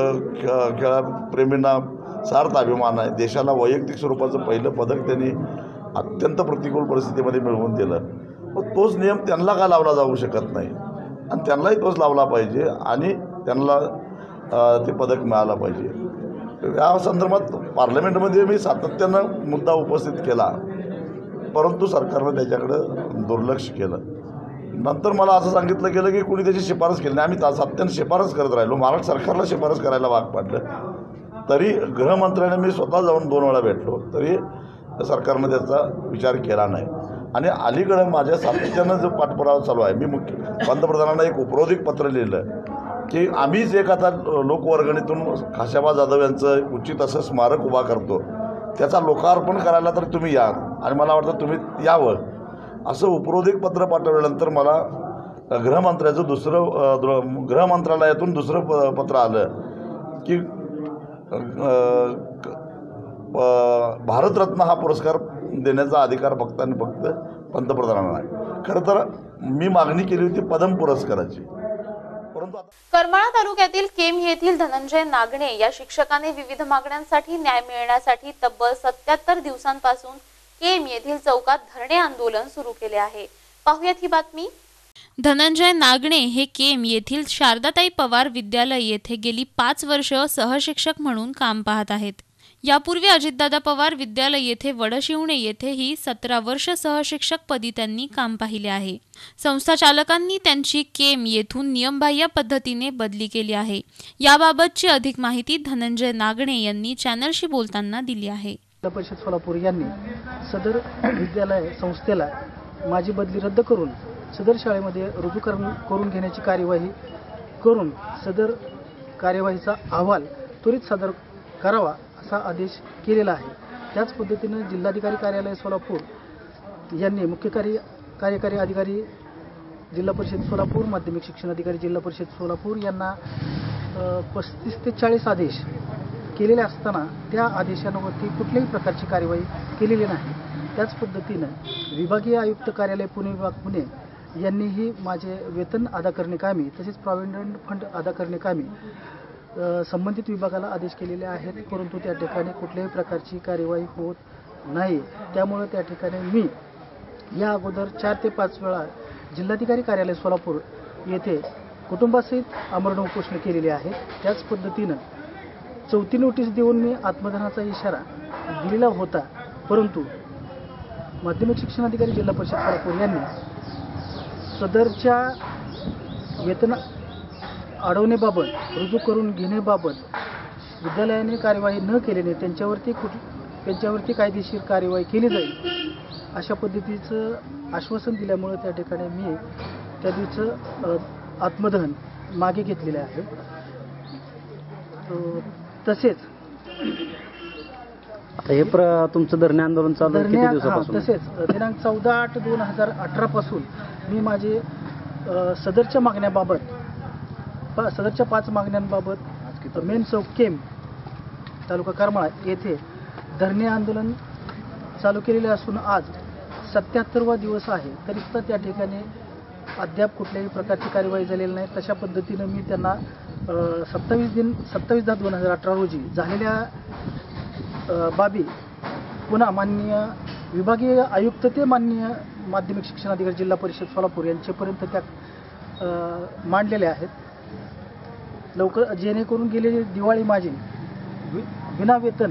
खेळाप्रेमींना सार्थ अभिमान आहे. देशाला वैयक्तिक स्वरूपाचं पहिलं पदक त्यांनी अत्यंत प्रतिकूल परिस्थितीमध्ये मिळवून दिलं. मग तोच नियम त्यांना का लावला जाऊ शकत नाही आणि त्यांनाही तोच लावला पाहिजे आणि त्यांना ते पदक मिळालं पाहिजे. या संदर्भात पार्लमेंटमध्ये मी सातत्यानं मुद्दा उपस्थित केला, परंतु सरकारनं त्याच्याकडं दुर्लक्ष केलं. नंतर मला असं सांगितलं गेलं की कुणी त्याची शिफारस केली नाही. आम्ही सातत्यानं शिफारस करत राहिलो, महाराष्ट्र सरकारला शिफारस करायला भाग पाडलं. तरी गृहमंत्र्याने मी स्वतः जाऊन दोन वेळा भेटलो, तरी सरकारनं त्याचा विचार केला नाही. आणि अलीकडं माझ्या सातत्यानं जो पाठपुरावा चालू आहे, मी मुख्य पंतप्रधानांना एक उपरोधिक पत्र लिहिलं की आम्हीच एक आता लोकवर्गणीतून खाशाबा जाधव यांचं उचित असं स्मारक उभा करतो, त्याचा लोकार्पण करायला तर तुम्ही या आणि मला वाटतं तुम्ही यावं. असं उपरोधिक पत्र पाठवल्यानंतर मला गृहमंत्र्याचं दुसरं गृहमंत्रालयातून दुसरं प पत्र आलं की भारतरत्न हा पुरस्कार देण्याचा अधिकार फक्त आणि फक्त पंतप्रधानांना आहे. खरं तर मी मागणी केली होती पद्म पुरस्काराची, परंतु करमाळा तालुक्यातील केम येथील धनंजय नागणे या शिक्षकाने विविध मागण्यांसाठी न्याय मिळण्यासाठी तब्बल सत्याहत्तर दिवसांपासून केम येथील चौकात धरणे आंदोलन सुरू केले आहे. पाहुयात ही बातमी. धनंजय नागणे हे केम येथील शारदाताई पवार विद्यालय येथे गेली पाच वर्ष सहशिक्षक म्हणून काम पाहत आहेत. यापूर्वी अजितदादा पवार विद्यालय येथे वडशिवणे येथेही सतरा वर्ष सहशिक्षक पदी त्यांनी काम पाहिले आहे. संस्था चालकांनी त्यांची केम येथून नियमबाह्य पद्धतीने बदली केली आहे. याबाबतची अधिक माहिती धनंजय नागणे यांनी चॅनलशी बोलताना दिली आहे. जिल्हा परिषद सोलापूर यांनी सदर विद्यालय संस्थेला माझी बदली रद्द करून सदर शाळेमध्ये रुजू करून करून घेण्याची कार्यवाही करून सदर कार्यवाहीचा अहवाल त्वरित सादर करावा असा आदेश केलेला आहे। त्याच पद्धतीनं जिल्हाधिकारी कार्यालय सोलापूर यांनी मुख्य कार्य कार्यकारी अधिकारी जिल्हा परिषद सोलापूर, माध्यमिक शिक्षण अधिकारी जिल्हा परिषद सोलापूर यांना पस्तीस ते चाळीस आदेश केलेले असताना त्या आदेशांवरती कुठल्याही प्रकारची कार्यवाही केलेली नाही। त्याच पद्धतीनं विभागीय आयुक्त कार्यालय पुणे विभाग पुणे यांनीही माझे वेतन अदा करणे कामी तसेच प्रॉव्हिडंट फंड अदा करणे कामी संबंधित विभागाला आदेश केलेले आहेत, परंतु त्या ठिकाणी कुठल्याही प्रकारची कार्यवाही होत नाही। त्यामुळे त्या ठिकाणी मी या अगोदर चार ते पाच वेळा जिल्हाधिकारी कार्यालय सोलापूर येथे कुटुंबासहित आमरण उपोषण केलेले आहे। त्याच पद्धतीनं चौथी नोटीस देऊन मी आत्मदहनाचा इशारा दिलेला होता, परंतु माध्यमिक शिक्षण अधिकारी जिल्हा परिषद सोलापूर यांनी सदरच्या वेतन अडवण्याबाबत रुजू करून घेण्याबाबत विद्यालयाने कार्यवाही न केल्याने त्यांच्यावरती कुठ त्यांच्यावरती कायदेशीर कार्यवाही केली जाईल अशा पद्धतीचं आश्वासन दिल्यामुळे त्या ठिकाणी मी त्या दिवचं आत्मदहन मागे घेतलेले आहे। तसेच आता हे प्र तुमचं धरणे आंदोलन चालू किती दिवसापासून? तसेच दिनांक चौदा आठ दोन हजार अठरा पासून मी माझे सदरच्या मागण्याबाबत सदरच्या पाच मागण्यांबाबत मेन चौक केम तालुका करमाळा येथे धरणे आंदोलन चालू केलेले असून आज सत्याहत्तरवा दिवस आहे, तरी सुद्धा त्या ठिकाणी अद्याप कुठल्याही प्रकारची कार्यवाही झालेली नाही। तशा पद्धतीनं मी त्यांना सत्तावीस दिन सत्तावीस दहा दोन हजार अठरा रोजी झालेल्या बाबी पुन्हा माननीय विभागीय आयुक्त ते माननीय माध्यमिक शिक्षण अधिकारी जिल्हा परिषद सोलापूर यांच्यापर्यंत त्या मांडलेल्या आहेत। लवकर जेणेकरून गेलेली दिवाळी माझी विना वेतन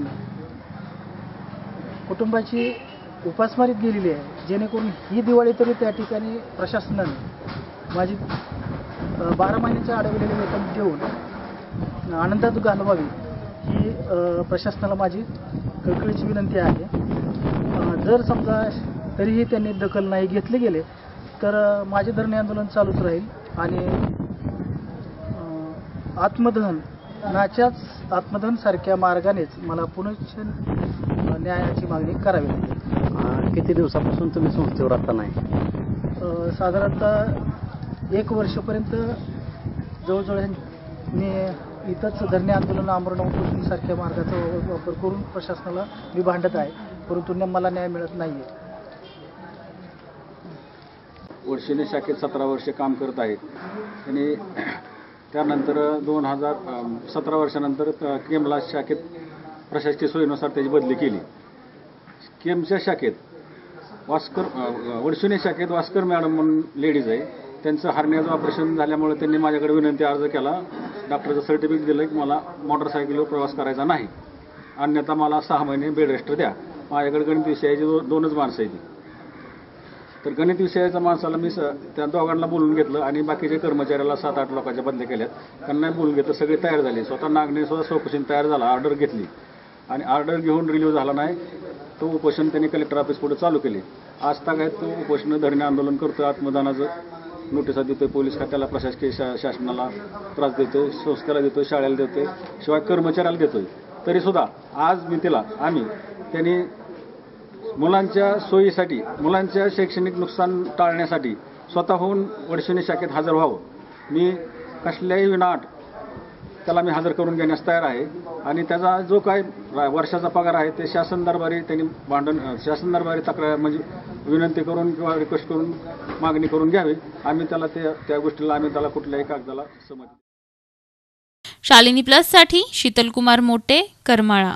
कुटुंबाची उपासमारीत गेलेली आहे, जेणेकरून ही दिवाळी तरी त्या ठिकाणी प्रशासनाने माझी बारा महिन्याच्या अडवलेले वेतन देऊन आनंदात घालवावी ही प्रशासनाला माझी कळकळीची विनंती आहे। जर समजा तरीही त्यांनी दखल नाही घेतले गेले तर माझे धरणे आंदोलन चालूच राहील आणि आत्मदहनाच्याच आत्मदहन सारख्या मार्गानेच मला पुनश्च न्यायाची मागणी करावी लागेल। किती दिवसापासून तुम्ही संस्थेवर आता नाही? साधारणतः एक वर्षपर्यंत जवळजवळ मी इथंच धरणे आंदोलन आमरण उपोषण सारख्या मार्गाचा वापर करून प्रशासनाला मी भांडत आहे, परंतु मला न्याय मिळत नाही आहे। वर्षिणी शाखेत सतरा वर्षे काम करत आहेत आणि त्यानंतर दोन हजार सतरा वर्षानंतर केमला शाखेत प्रशासकीय सोयीनुसार त्याची बदली केली। केमच्या शाखेत वास्कर वडशिणी शाखेत वास्कर मॅडम म्हणून लेडीज आहे, त्यांचं हार्नियाचं ऑपरेशन झाल्यामुळे त्यांनी माझ्याकडे विनंती अर्ज केला, डॉक्टरचं सर्टिफिकेट दिलं की मला मोटरसायकलवर प्रवास करायचा नाही, अन्यथा मला सहा महिने बेड रेस्ट द्या। माझ्याकडे गणित विषयाची दो दोनच माणसं आहे ती, तर गणित विषयाच्या माणसाला मी स त्या दोघांना बोलून घेतलं आणि बाकीच्या कर्मचाऱ्याला सात आठ लोकांच्या बदल्या केल्यात, त्यांना बोलून घेतलं, सगळे तयार झाले, स्वतः नागने सुद्धा चौकशीने तयार झाला, ऑर्डर घेतली आणि ऑर्डर घेऊन रिलीव्ह झाला नाही तो उपोषण त्यांनी कलेक्टर ऑफिस पुढे चालू केले। आज तक आहेत तो उपोषण धरणे आंदोलन करतो, आत्मदानाचं नोटिसा देतोय, पोलीस खात्याला प्रशासकीय शा शासनाला त्रास देतोय, संस्थेला देतोय, शाळेला देतोय, शिवाय कर्मचाऱ्याला देतोय। तरीसुद्धा आज मी तिला आम्ही त्यांनी मुलांच्या सोयीसाठी मुलांच्या शैक्षणिक नुकसान टाळण्यासाठी स्वतःहून वडशिणी शाखेत हजर व्हावं, मी कसल्याही विनाअट त्याला मी हजर करून घेण्यास तयार आहे आणि त्याचा जो काय वर्षाचा पगार आहे ते शासन दरबारी त्यांनी भांडण शासन दरबारी तक्रार म्हणजे विनंती करून किंवा रिक्वेस्ट करून मागणी करून घ्यावी। आम्ही त्याला त्या त्या गोष्टीला आम्ही त्याला कुठल्याही कागदाला समज। शालिनी प्लस साठी शीतलकुमार मोटे, करमाळा।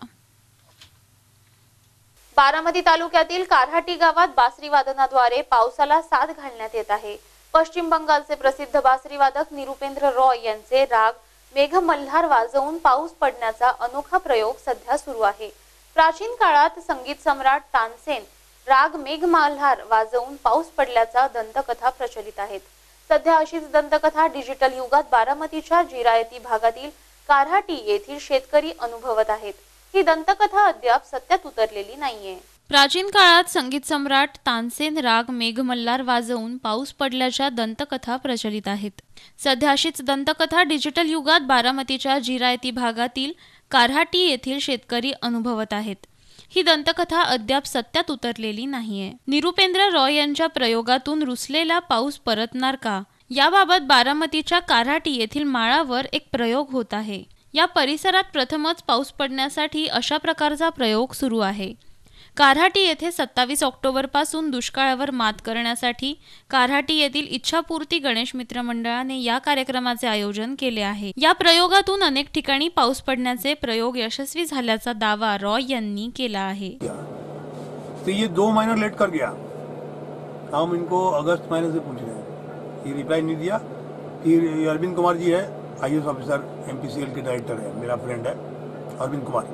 बारामती तालुक्यातील कारहाटी गावात बासरी वादनाद्वारे पावसाला साथ घालण्यात येत आहे। पश्चिम बंगालचे प्रसिद्ध बासरी वादक निरुपेंद्र रॉय यांचे राग मेघ मल्हार वाजवून पाऊस पडण्याचा अनोखा प्रयोग सध्या सुरू आहे। प्राचीन काळात संगीत सम्राट तानसेन राग मेघ मल्हार वाजवून पाऊस पडल्याचा दंतकथा प्रचलित आहेत। सध्या अशीच दंतकथा डिजिटल युगात बारामतीच्या जिरायती भागातील कारहाटी येथील शेतकरी अनुभवत आहेत। ही दंतकथा अद्याप सत्यात उतरलेली नाहीये. प्राचीन काळात संगीत सम्राट तानसेन राग मेघमल्हार वाजवून पाऊस पडल्याच्या दंतकथा प्रचलित आहेत. सध्या अशीच दंतकथा डिजिटल युगात बारामतीच्या जिरायती भागातील कारहाटी येथील शेतकरी अनुभवत आहेत. ही दंतकथा अद्याप सत्यात उतरलेली नाहीये. निरुपेंद्र रॉय यांच्या प्रयोगातून रुसलेला पाऊस परतणार का, याबाबत बारामतीच्या कारहाटी येथील माळावर एक प्रयोग होत आहे. या परिसरात प्रथमच पाऊस पडण्यासाठी अशा प्रकारचा प्रयोग सुरू आहे. कारहाटी येथे सत्तावीस ऑक्टोबर पासून दुष्काळावर मात करण्यासाठी कारहाटी येथील इच्छापूर्ती गणेश मित्र मंडळाने या कार्यक्रमाचे आयोजन केले आहे. या प्रयोगातून अनेक ठिकाणी पाऊस पडण्याचे प्रयोग यशस्वी झाल्याचा दावा रॉय यांनी केला आहे. तो ये दो महीना लेट कर गया. हम इनको अगस्त महीने से पूछ रहे हैं, ये रिप्लाई नहीं दिया. फिर अरविंद कुमार जी है, I A S officer, M P C L के डायरेक्टर है, मेरा फ्रेंड है अरविंद कुमार.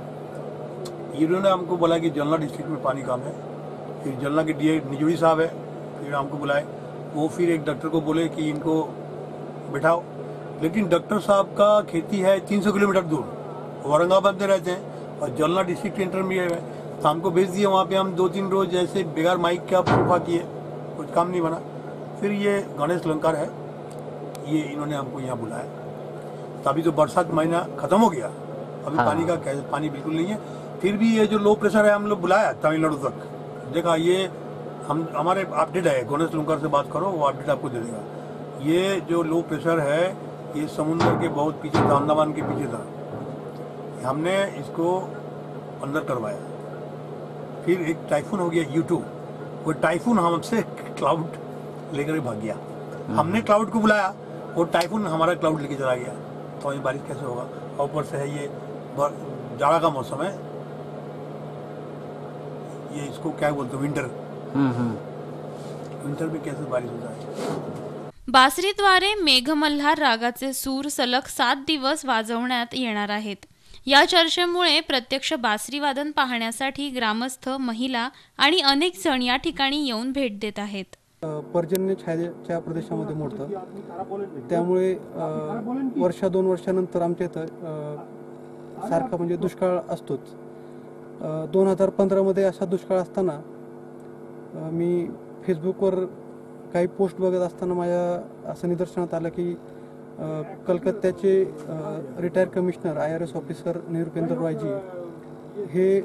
इन्होंने हमको बोला कि जलना डिस्ट्रिक्ट में पानी कम है. फिर जलना के डी ए निजोड़ी साहब है, फिर हमको बुलाए. वो फिर एक डॉक्टर को बोले कि इनको बैठाओ. लेकिन डॉक्टर साहब का खेती है तीन सौ किलोमीटर दूर, औरंगाबाद में रहते हैं और जलना डिस्ट्रिक्ट इंटरमीडिएट है. तो हमको भेज दिए वहाँ पे. हम दो तीन रोज ऐसे बेगार माइक का प्रूफा किए, कुछ काम नहीं बना. फिर ये गणेश लंकार है, ये इन्होंने हमको यहाँ बुलाया. तो अभी तो बरसात महीना खत्म हो गया, अभी हाँ. पानी का पानी बिल्कुल नहीं है. फिर भी ये जो लो प्रेशर है हम लोग बुलाया तमिलनाडु तक. देखा ये हम हमारे अपडेट है, गणेश लंकार से बात करो, वो अपडेट आपको दे देगा. ये जो लो प्रेशर है ये समुद्र के बहुत पीछे था, अंडमान के पीछे था. हमने इसको अंदर करवाया. फिर एक टाइफून हो गया यू टू. वो टाइफून हमसे क्लाउड लेकर भाग गया. हमने क्लाउड को बुलाया, वो टाइफून हमारा क्लाउड लेके चला गया. तो ये बारिश कैसे होगा. ऊपर से है ये जाड़ा का मौसम है, ये इसको क्या बोलते हैं, विंटर. विंटर में कैसे बारिश होता है. बासरीद्वारे मेघमल्हार रागाचे सूर सलग सात दिवस वाजवण्यात येणार आहेत. या चर्चेमुळे प्रत्यक्ष बासरी वादन पाहण्यासाठी ग्रामस्थ, महिला आणि अनेक जण या ठिकाणी येऊन भेट देत आहेत. पर्जन्य छायेच्या प्रदेशामध्ये मोडतं, त्यामुळे वर्षा दोन वर्षानंतर आमच्या इथं सारखा म्हणजे दुष्काळ असतोच. दोन हजार पंधरामध्ये असा दुष्काळ असताना मी फेसबुकवर काही पोस्ट बघत असताना माझ्या असं निदर्शनात आलं की कलकत्त्याचे retire commissioner I R S officer Nirupendra Royji हे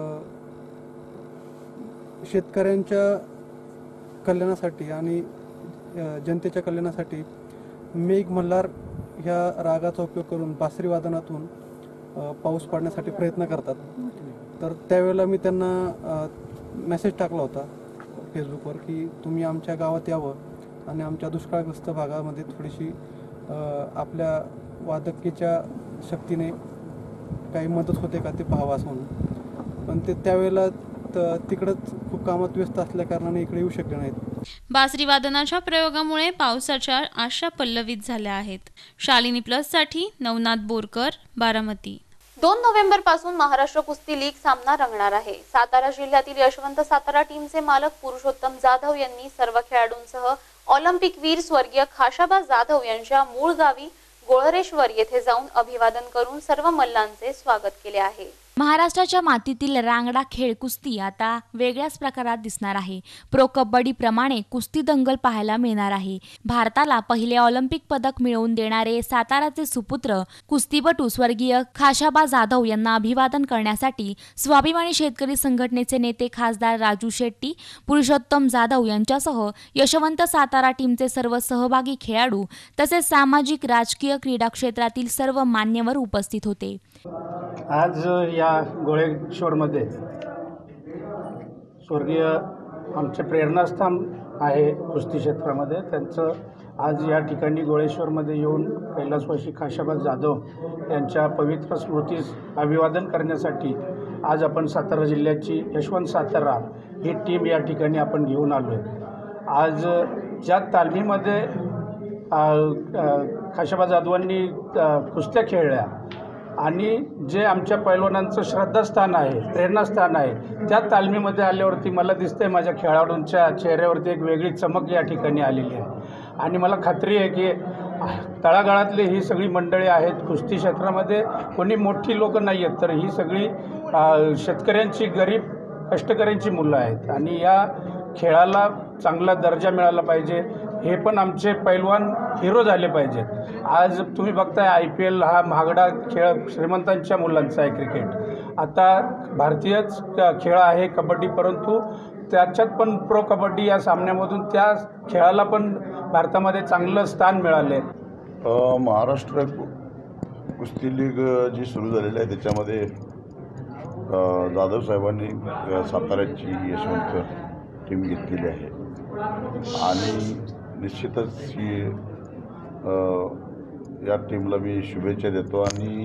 शेतकऱ्यांच्या कल्याणासाठी आणि जनतेच्या कल्याणासाठी मेघमल्हार ह्या रागाचा उपयोग करून बासरी वादनातून पाऊस पाडण्यासाठी प्रयत्न करतात. तर त्यावेळेला मी त्यांना मेसेज टाकला होता फेसबुकवर की तुम्ही आमच्या गावात यावं आणि आमच्या दुष्काळग्रस्त भागामध्ये थोडीशी आपल्या वादकीच्या शक्तीने काही मदत होते का ते पाहावं असं म्हणून. पण ते त्यावेळेला तिकडंच खूप कामात व्यस्त असल्या कारणाने इकडे येऊ शकले नाहीत. बासरी वादनाच्या प्रयोगामुळे पावसाच्या आशा पल्लवित झाल्या आहेत. शालिनी प्लस साठी नवनाथ बोरकर, बारामती. दोन नोव्हेंबर पासून महाराष्ट्र कुस्ती लीग सामना रंगणार आहे. सातारा जिल्ह्यातील यशवंत सातारा टीमचे मालक पुरुषोत्तम जाधव यांनी सर्व खेळाडूंसह ऑलिम्पिक वीर स्वर्गीय खाशाबा जाधव यांच्या मूळ गावी गोळरेश्वर येथे जाऊन अभिवादन करून सर्व मल्लांचे स्वागत केले आहे. महाराष्ट्राच्या मातीतील रांगडा खेळ कुस्ती आता वेगळ्याच प्रकारात दिसणार आहे. प्रो कबड्डी प्रमाणे कुस्ती दंगल पाहायला मिळणार आहे. भारताला पहिले ऑलिम्पिक पदक मिळवून देणारे साताराचे सुपुत्र कुस्तीपटू स्वर्गीय खाशाबा जाधव यांना अभिवादन करण्यासाठी स्वाभिमानी शेतकरी संघटनेचे नेते खासदार राजू शेट्टी, पुरुषोत्तम जाधव यांच्यासह यशवंत सातारा टीमचे सर्व सहभागी खेळाडू तसेच सामाजिक, राजकीय, क्रीडा क्षेत्रातील सर्व मान्यवर उपस्थित होते. आज या गोळेश्वरमध्ये स्वर्गीय आमचे प्रेरणास्थान आहे कुस्ती क्षेत्रामध्ये, त्यांचं आज या ठिकाणी गोळेश्वरमध्ये येऊन कैलासवासी खाशाबा जाधव यांच्या पवित्र स्मृतीस अभिवादन करण्यासाठी आज आपण सातारा जिल्ह्याची यशवंत सातारा ही टीम या ठिकाणी आपण घेऊन आलो आहे. आज ज्या तालमीमध्ये खाशाबा जाधवांनी कुस्त्या खेळल्या आणि जे आमच्या पैलवानांचं श्रद्धास्थान आहे, प्रेरणास्थान आहे, त्या तालमीमध्ये आल्यावरती मला दिसतंय माझ्या खेळाडूंच्या चेहऱ्यावरती एक वेगळी चमक या ठिकाणी आलेली आहे. आणि मला खात्री आहे की तळागाळातले ही सगळी मंडळी आहेत. कुस्ती क्षेत्रामध्ये कोणी मोठी लोक नाही आहेत, तर ही सगळी अ, शेतकऱ्यांची, गरीब कष्टकऱ्यांची मुलं आहेत आणि या खेळाला चांगला दर्जा मिळाला पाहिजे. हे पण आमचे पैलवान हिरो झाले पाहिजेत. आज तुम्ही बघताय आय पी एल हा महागडा खेळ श्रीमंतांच्या मुलांचा आहे. क्रिकेट आता भारतीयच खेळ आहे कबड्डी, परंतु त्याच्यात पण प्रो कबड्डी या सामन्यामधून त्या खेळाला पण भारतामध्ये चांगलं स्थान मिळाले आहे. महाराष्ट्र कुस्ती लीग जी सुरू झालेली आहे त्याच्यामध्ये जाधव साहेबांनी साताऱ्याची यशवंत टीम घेतलेली आहे आणि निश्चितच ही या टीमला मी शुभेच्छा देतो आणि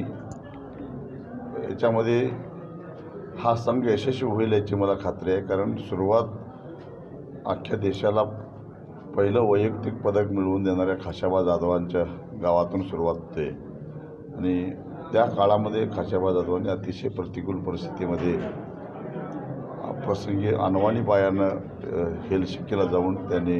याच्यामध्ये हा संघ यशस्वी होईल याची मला खात्री आहे. कारण सुरुवात अख्ख्या देशाला पहिलं वैयक्तिक पदक मिळवून देणाऱ्या खाशाबा जाधवांच्या गावातून सुरुवात होते आणि त्या काळामध्ये खाशाबा जाधवांनी अतिशय प्रतिकूल परिस्थितीमध्ये प्रसंगी अनवाणी पायानं हेलशिक्कीला जाऊन त्यांनी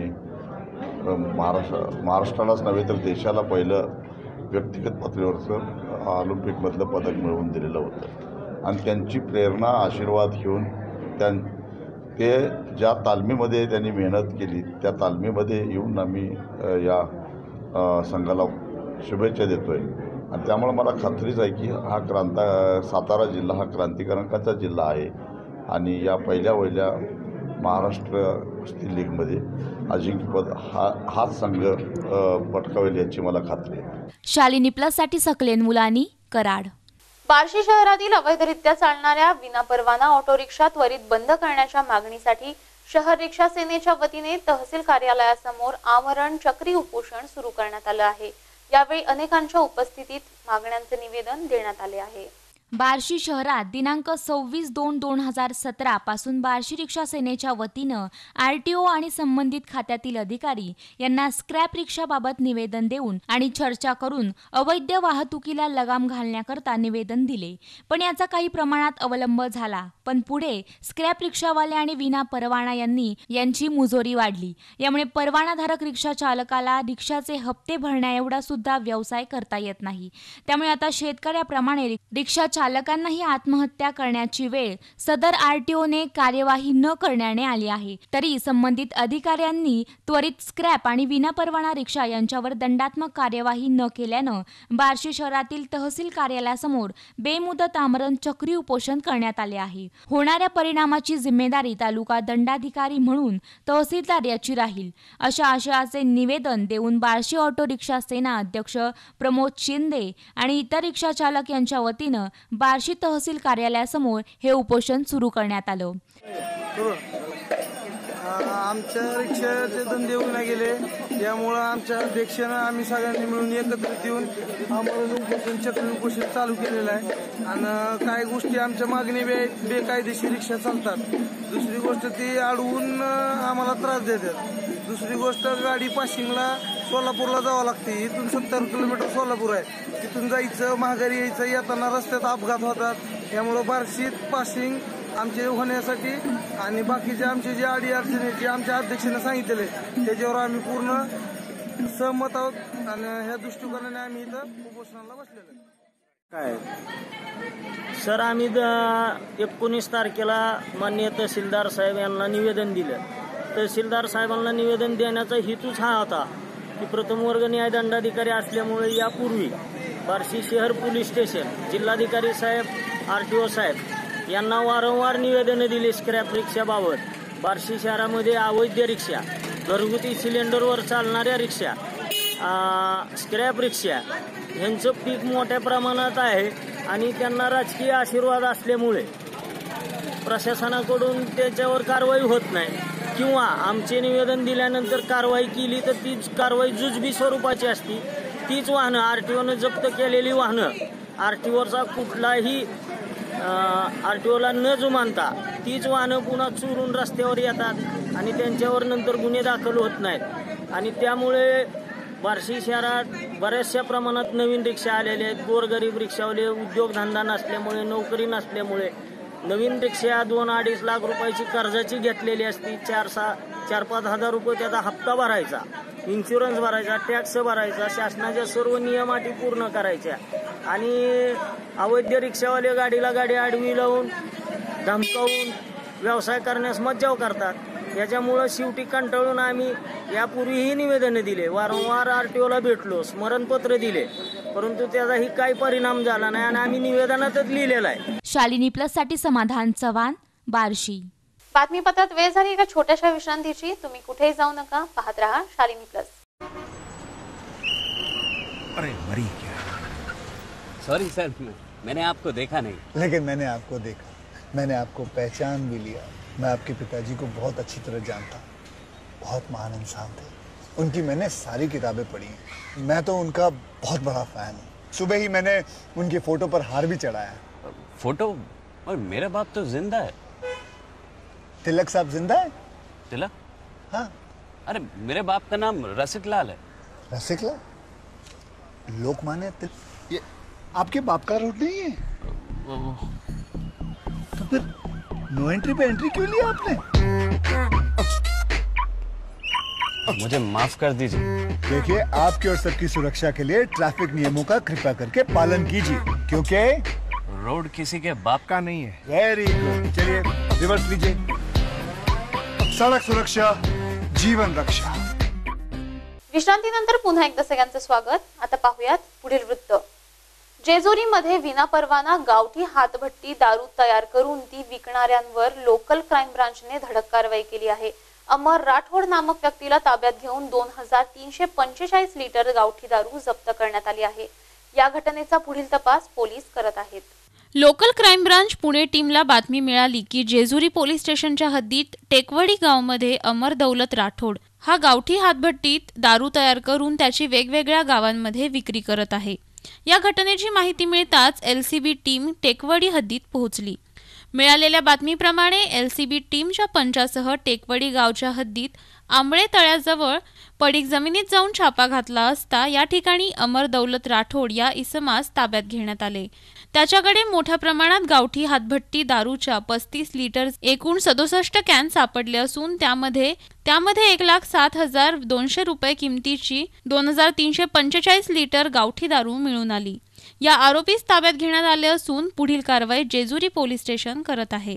महाराष्ट्र महाराष्ट्रालाच नव्हे तर देशाला पहिलं व्यक्तिगत पातळीवरचं ऑलिम्पिकमधलं पदक मिळवून दिलेलं होतं आणि त्यांची प्रेरणा आशीर्वाद घेऊन त्यां ते ज्या तालमीमध्ये त्यांनी मेहनत केली त्या तालमीमध्ये येऊन आम्ही या संघाला शुभेच्छा देतो आहे आणि त्यामुळे मला खात्रीच आहे की हा क्रांता सातारा जिल्हा हा क्रांतिकारकांचा जिल्हा आहे आणि या पहिल्या वहिल्या महाराष्ट्र कुस्ती लीगमध्ये अजिंक्यपद हा हाच संघ पटकावेल याची मला खात्री आहे. शालिनी प्लससाठी सकलेन मुलानी, कराड. बार्शी शहरातील अवैधरित्या चालणाऱ्या विनापरवाना ऑटो रिक्षा त्वरित बंद करण्याच्या मागणीसाठी शहर रिक्षा सेनेच्या वतीने तहसील कार्यालयासमोर आमरण चक्री उपोषण सुरू करण्यात आलं आहे. यावेळी अनेकांच्या उपस्थितीत मागण्यांचे निवेदन देण्यात आले आहे. बार्शी शहरात दिनांक सव्वीस दोन दोन हजार सतरा पासून बार्शी रिक्षा सेनेच्या वतीनं आरटीओ आणि संबंधित खात्यातील अधिकारी यांना स्क्रॅप रिक्षाबाबत निवेदन देऊन आणि चर्चा करून अवैध वाहतुकीला लगाम घालण्याकरता निवेदन दिले. पण याचा काही प्रमाणात अवलंब झाला. पण पुढे स्क्रॅप रिक्षावाले आणि विना परवाना यांनी यांची मुजोरी वाढली. यामुळे परवानाधारक रिक्षा चालकाला रिक्षाचे हप्ते भरण्या एवढा सुद्धा व्यवसाय करता येत नाही. त्यामुळे आता शेतकऱ्याप्रमाणे रिक्षा चालकांनाही आत्महत्या करण्याची वेळ सदर आरटीओने कार्यवाही न करण्याने आली आहे. तरी संबंधित अधिकाऱ्यांनी त्वरित स्क्रॅप आणि विनापरवाना रिक्षा यांच्यावर दंडात्मक कार्यवाही न केल्यानं बार्शी शहरातील तहसील कार्यालयासमोर बेमुदत आमरण चक्री उपोषण करण्यात आले आहे. होणाऱ्या परिणामाची जिम्मेदारी तालुका दंडाधिकारी म्हणून तहसीलदार याची राहील अशा आशयाचे निवेदन देऊन बार्शी ऑटो रिक्षा सेना अध्यक्ष प्रमोद शिंदे आणि इतर रिक्षा चालक यांच्या वतीनं बार्शी तहसील कार्यालयासमोर हे उपोषण सुरू करण्यात आलं. आमच्या रिक्षाचे धंदे येऊ नाही गेले त्यामुळं आमच्या अध्यक्षानं आम्ही सगळ्यांनी मिळून एकत्रित येऊन आम्हाला उपोषण चक्री उपोषण चालू केलेलं आहे आणि काही गोष्टी आमच्या मागणी बे बेकायदेशीर रिक्षा चालतात. दुसरी गोष्ट ती अडवून आम्हाला त्रास देतात. दुसरी गोष्ट गाडी पाशिंगला सोलापूरला जावं लागते. इथून सत्तर किलोमीटर सोलापूर आहे. तिथून जायचं महागारी यायचं येताना रस्त्यात अपघात होतात. त्यामुळं बार्शीत पासिंग आमचे होण्यासाठी आणि बाकीचे आमचे जे अडी अडचणी जे आमच्या अध्यक्षांनी सांगितले त्याच्यावर आम्ही पूर्ण सहमत आहोत आणि ह्या दृष्टिकोनाने आम्ही इथं उपोषणाला बसलेलो काय सर आम्ही एकोणीस तारखेला माननीय तहसीलदार साहेब यांना निवेदन दिलं. तहसीलदार साहेबांना निवेदन देण्याचा हेतूच हा होता की प्रथम वर्ग न्याय दंडाधिकारी असल्यामुळे यापूर्वी बार्शी शहर पोलीस स्टेशन जिल्हाधिकारी साहेब आरटीओ साहेब यांना वारंवार निवेदनं दिली स्क्रॅप रिक्षाबाबत. बार्शी शहरामध्ये अवैध रिक्षा, घरगुती सिलेंडरवर चालणाऱ्या रिक्षा, स्क्रॅप रिक्षा यांचं पीक मोठ्या प्रमाणात आहे आणि त्यांना राजकीय आशीर्वाद असल्यामुळे प्रशासनाकडून त्याच्यावर कारवाई होत नाही किंवा आमचे निवेदन दिल्यानंतर कारवाई केली तर तीच कारवाई जुजबी स्वरूपाची असती. तीच वाहनं आर टी ओनं जप्त केलेली वाहनं आर टी ओचा कुठलाही आर टी ओला न जुमानता तीच वाहनं पुन्हा चोरून रस्त्यावर येतात आणि त्यांच्यावर नंतर गुन्हे दाखल होत नाहीत आणि त्यामुळे बार्शी शहरात बऱ्याचशा प्रमाणात नवीन रिक्षा आलेल्या आहेत. गोरगरीब रिक्षावाले उद्योगधंदा नसल्यामुळे, नोकरी नसल्यामुळे नवीन रिक्षा दोन अडीच लाख रुपयाची कर्जाची घेतलेली असती, चार सहा चार पाच हजार रुपये त्याचा हप्ता भरायचा, इन्शुरन्स भरायचा, टॅक्स भरायचा, शासनाच्या सर्व नियम अटी पूर्ण करायच्या आणि अवैध रिक्षावाले गाडीला गाडी आडवी लावून धमकावून व्यवसाय करण्यास मज्जाव करतात. याच्यामुळं शेवटी कंटाळून आम्ही यापूर्वीही निवेदनं दिले, वारंवार आर टी ओला भेटलो, स्मरणपत्र दिले, परंतु त्याचाही काही परिणाम झाला नाही आणि आम्ही निवेदनातच लिहिलेलं आहे. शालिनी प्लस साठी समाधान चव्हाण, बार्शी. बातमीपत्रात वेळ झाली एका छोट्याशा विश्रांतीची. तुम्ही कुठेही जाऊ नका, पाहत रहा शालिनी प्लस. अरे मरी क्या? सॉरी सर, मैंने आपको देखा नहीं. लेकिन मैंने आपको देखा, मैंने आपको पहचान भी लिया. मैं आपके पिताजी को बहुत अच्छी तरह जानता, बहुत महान इंसान थे. उनकी मैंने सारी किताबें पढ़ी हैं. मैं तो उनका बहुत बड़ा फैन हूँ. सुबह ही मैंने उनके फोटो पर हार भी चढ़ाया. फोटो? और मेरा बाप तो जिंदा है. तिलक साहब जिंदा है? तिलक? हाँ. अरे मेरे बाप का नाम रसिक लाल है. रसिक लाल? लोकमान्य तिलक? ये आपके बाप का रोड नहीं है? तो फिर नो एंट्री पे एंट्री क्यों लिया आपने? मुझे माफ कर दीजिए. देखिए, आपकी और सबकी सुरक्षा के लिए ट्रैफिक नियमों का कृपया करके पालन कीजिए, क्योंकि रोड किसी के बाप का नहीं है. Very good. चलिए रिवर्स लीजिए. सड़क सुरक्षा जीवन रक्षा. विश्रांतीनंतर पुन्हा एकदा सगळ्यांचं स्वागत. आता पाहूयात पुढील वृत्त. जेजुरीमध्ये विनापरवाना गावठी हातभट्टी दारू तयार करून ती विकणाऱ्यांवर लोकल क्राईम ब्रांचने धडक कारवाई केली आहे. अमर राठोड नामक व्यक्तीला ताब्यात घेऊन दोन हजार तीनशे पंचेचाळीस लिटर गावठी दारू जप्त करण्यात आली आहे. या घटनेचा पुढील तपास पोलीस करत आहेत. लोकल क्राईम ब्रांच पुणे टीमला बातमी मिळाली की जेजुरी पोलीस स्टेशनच्या हद्दीत टेकवडी गावामध्ये अमर दौलत राठोड हा गावठी हातभट्टीत दारू तयार करून त्याची वेगवेगळ्या गावांमध्ये विक्री करत आहे. या घटनेची माहिती मिळताच एलसीबी टीम टेकवडी हद्दीत पोहोचली. मिळालेल्या बातमीप्रमाणे एलसीबी टीमच्या पंचासह टेकवडी गावच्या हद्दीत आंबळे तळ्याजवळ पडीक जमिनीत जाऊन छापा घातला असता या ठिकाणी अमर दौलत राठोड या इसमास ताब्यात घेण्यात आले. त्याच्याकडे मोठ्या प्रमाणात गावठी हातभट्टी दारूच्या पस्तीस लिटर एकूण सदुसष्ट कॅन सापडले असून त्यामध्ये त्यामध्ये एक लाख सात हजार दोनशे रुपये किमतीची दोन हजार तीनशे पंचेचाळीस लिटर गावठी दारू मिळून आली. या आरोपीस ताब्यात घेण्यात आले असून पुढील कारवाई जेजुरी पोलीस स्टेशन करत आहे.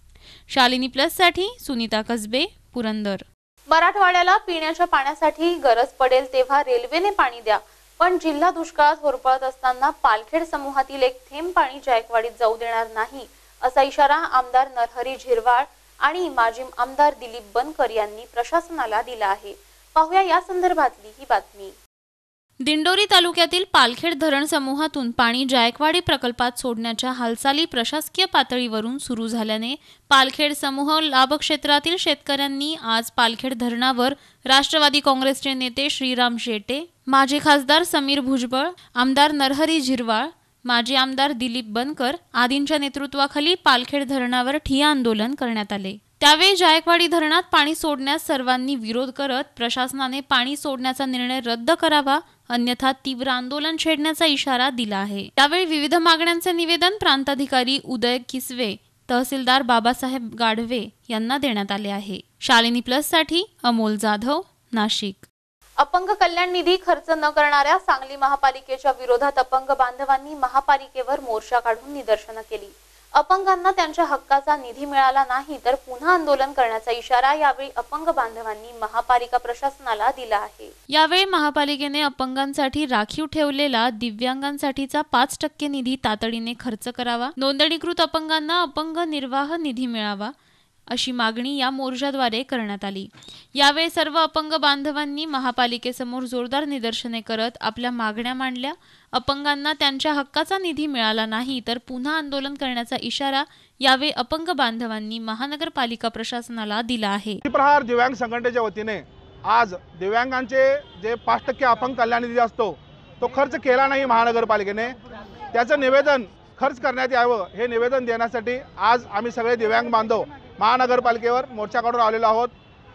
शालिनी प्लस साठी सुनीता कसबे, पुरंदर. मराठवाड्याला पिण्याच्या पाण्यासाठी गरज पडेल तेव्हा रेल्वेने पाणी द्या, पण जिल्हा दुष्काळात होरपळत असताना पालखेड समूहातील एक थेंब पाणी जायकवाडीत जाऊ देणार नाही, असा इशारा आमदार नरहरी झिरवाळ आणि माजी आमदार दिलीप बनकर यांनी प्रशासनाला दिला आहे. पाहूया या संदर्भातली ही बातमी. दिंडोरी तालुक्यातील पालखेड धरण समूहातून पाणी जायकवाडी प्रकल्पात सोडण्याच्या हालचाली प्रशासकीय पातळीवरून सुरू झाल्याने पालखेड समूह लाभक्षेत्रातील शेतकऱ्यांनी आज पालखेड धरणावर राष्ट्रवादी काँग्रेसचे नेते श्रीराम शेटे, माजी खासदार समीर भुजबळ, आमदार नरहरी झिरवाळ, माजी आमदार दिलीप बनकर आदींच्या नेतृत्वाखाली पालखेड धरणावर ठिय्या आंदोलन करण्यात आले. त्यावेळी जायकवाडी धरणात पाणी सोडण्यास सर्वांनी विरोध करत प्रशासनाने पाणी सोडण्याचा निर्णय रद्द करावा, अन्यथा तीव्र आंदोलन छेडण्याचा इशारा दिला आहे. त्यावेळी विविध मागण्यांचे निवेदन प्रांताधिकारी उदय किसवे, तहसीलदार बाबासाहेब गाढवे यांना देण्यात आले आहे. शालिनी प्लस साठी अमोल जाधव, नाशिक. अपंग कल्याण निधी खर्च न करणाऱ्या सांगली महापालिकेच्या विरोधात अपंग बांधवांनी महापालिकेवर मोर्चा काढून निदर्शनं केली. अपंगांना त्यांच्या हक्काचा निधी मिळाला नाही तर पुन्हा आंदोलन करण्याचा इशारा यावेळी अपंग बांधवांनी महापालिका प्रशासनाला दिला आहे. यावेळी महापालिकेने अपंगांसाठी राखीव ठेवलेला दिव्यांगांसाठीचा पाच टक्के निधी तातडीने खर्च करावा, नोंदणीकृत अपंगांना अपंग निर्वाह निधी मिळावा अशी मागणी या मोर्चाद्वारे करण्यात आली. यावेळी सर्व अपंग बांधवांनी महापालिकेसमोर जोरदार निदर्शने करत आपल्या मागण्या मांडल्या. अपंगांना त्यांच्या हक्काचा निधी मिळाला नाही तर पुन्हा आंदोलन करण्याचा इशारा यावेळी अपंग बांधवांनी महानगरपालिका प्रशासनाला दिला आहे. प्रहार दिव्यांग संघटनेच्या वतीने आज दिव्यांगांचे जे पाच टक्के अपंग कल्याण निधी असतो तो खर्च केला नाही महानगरपालिकेने, त्याचं निवेदन खर्च करण्यात यावं हे निवेदन देण्यासाठी आज आम्ही सगळे दिव्यांग बांधव महानगरपालिकेवर मोर्चा काढून आलेलो आहोत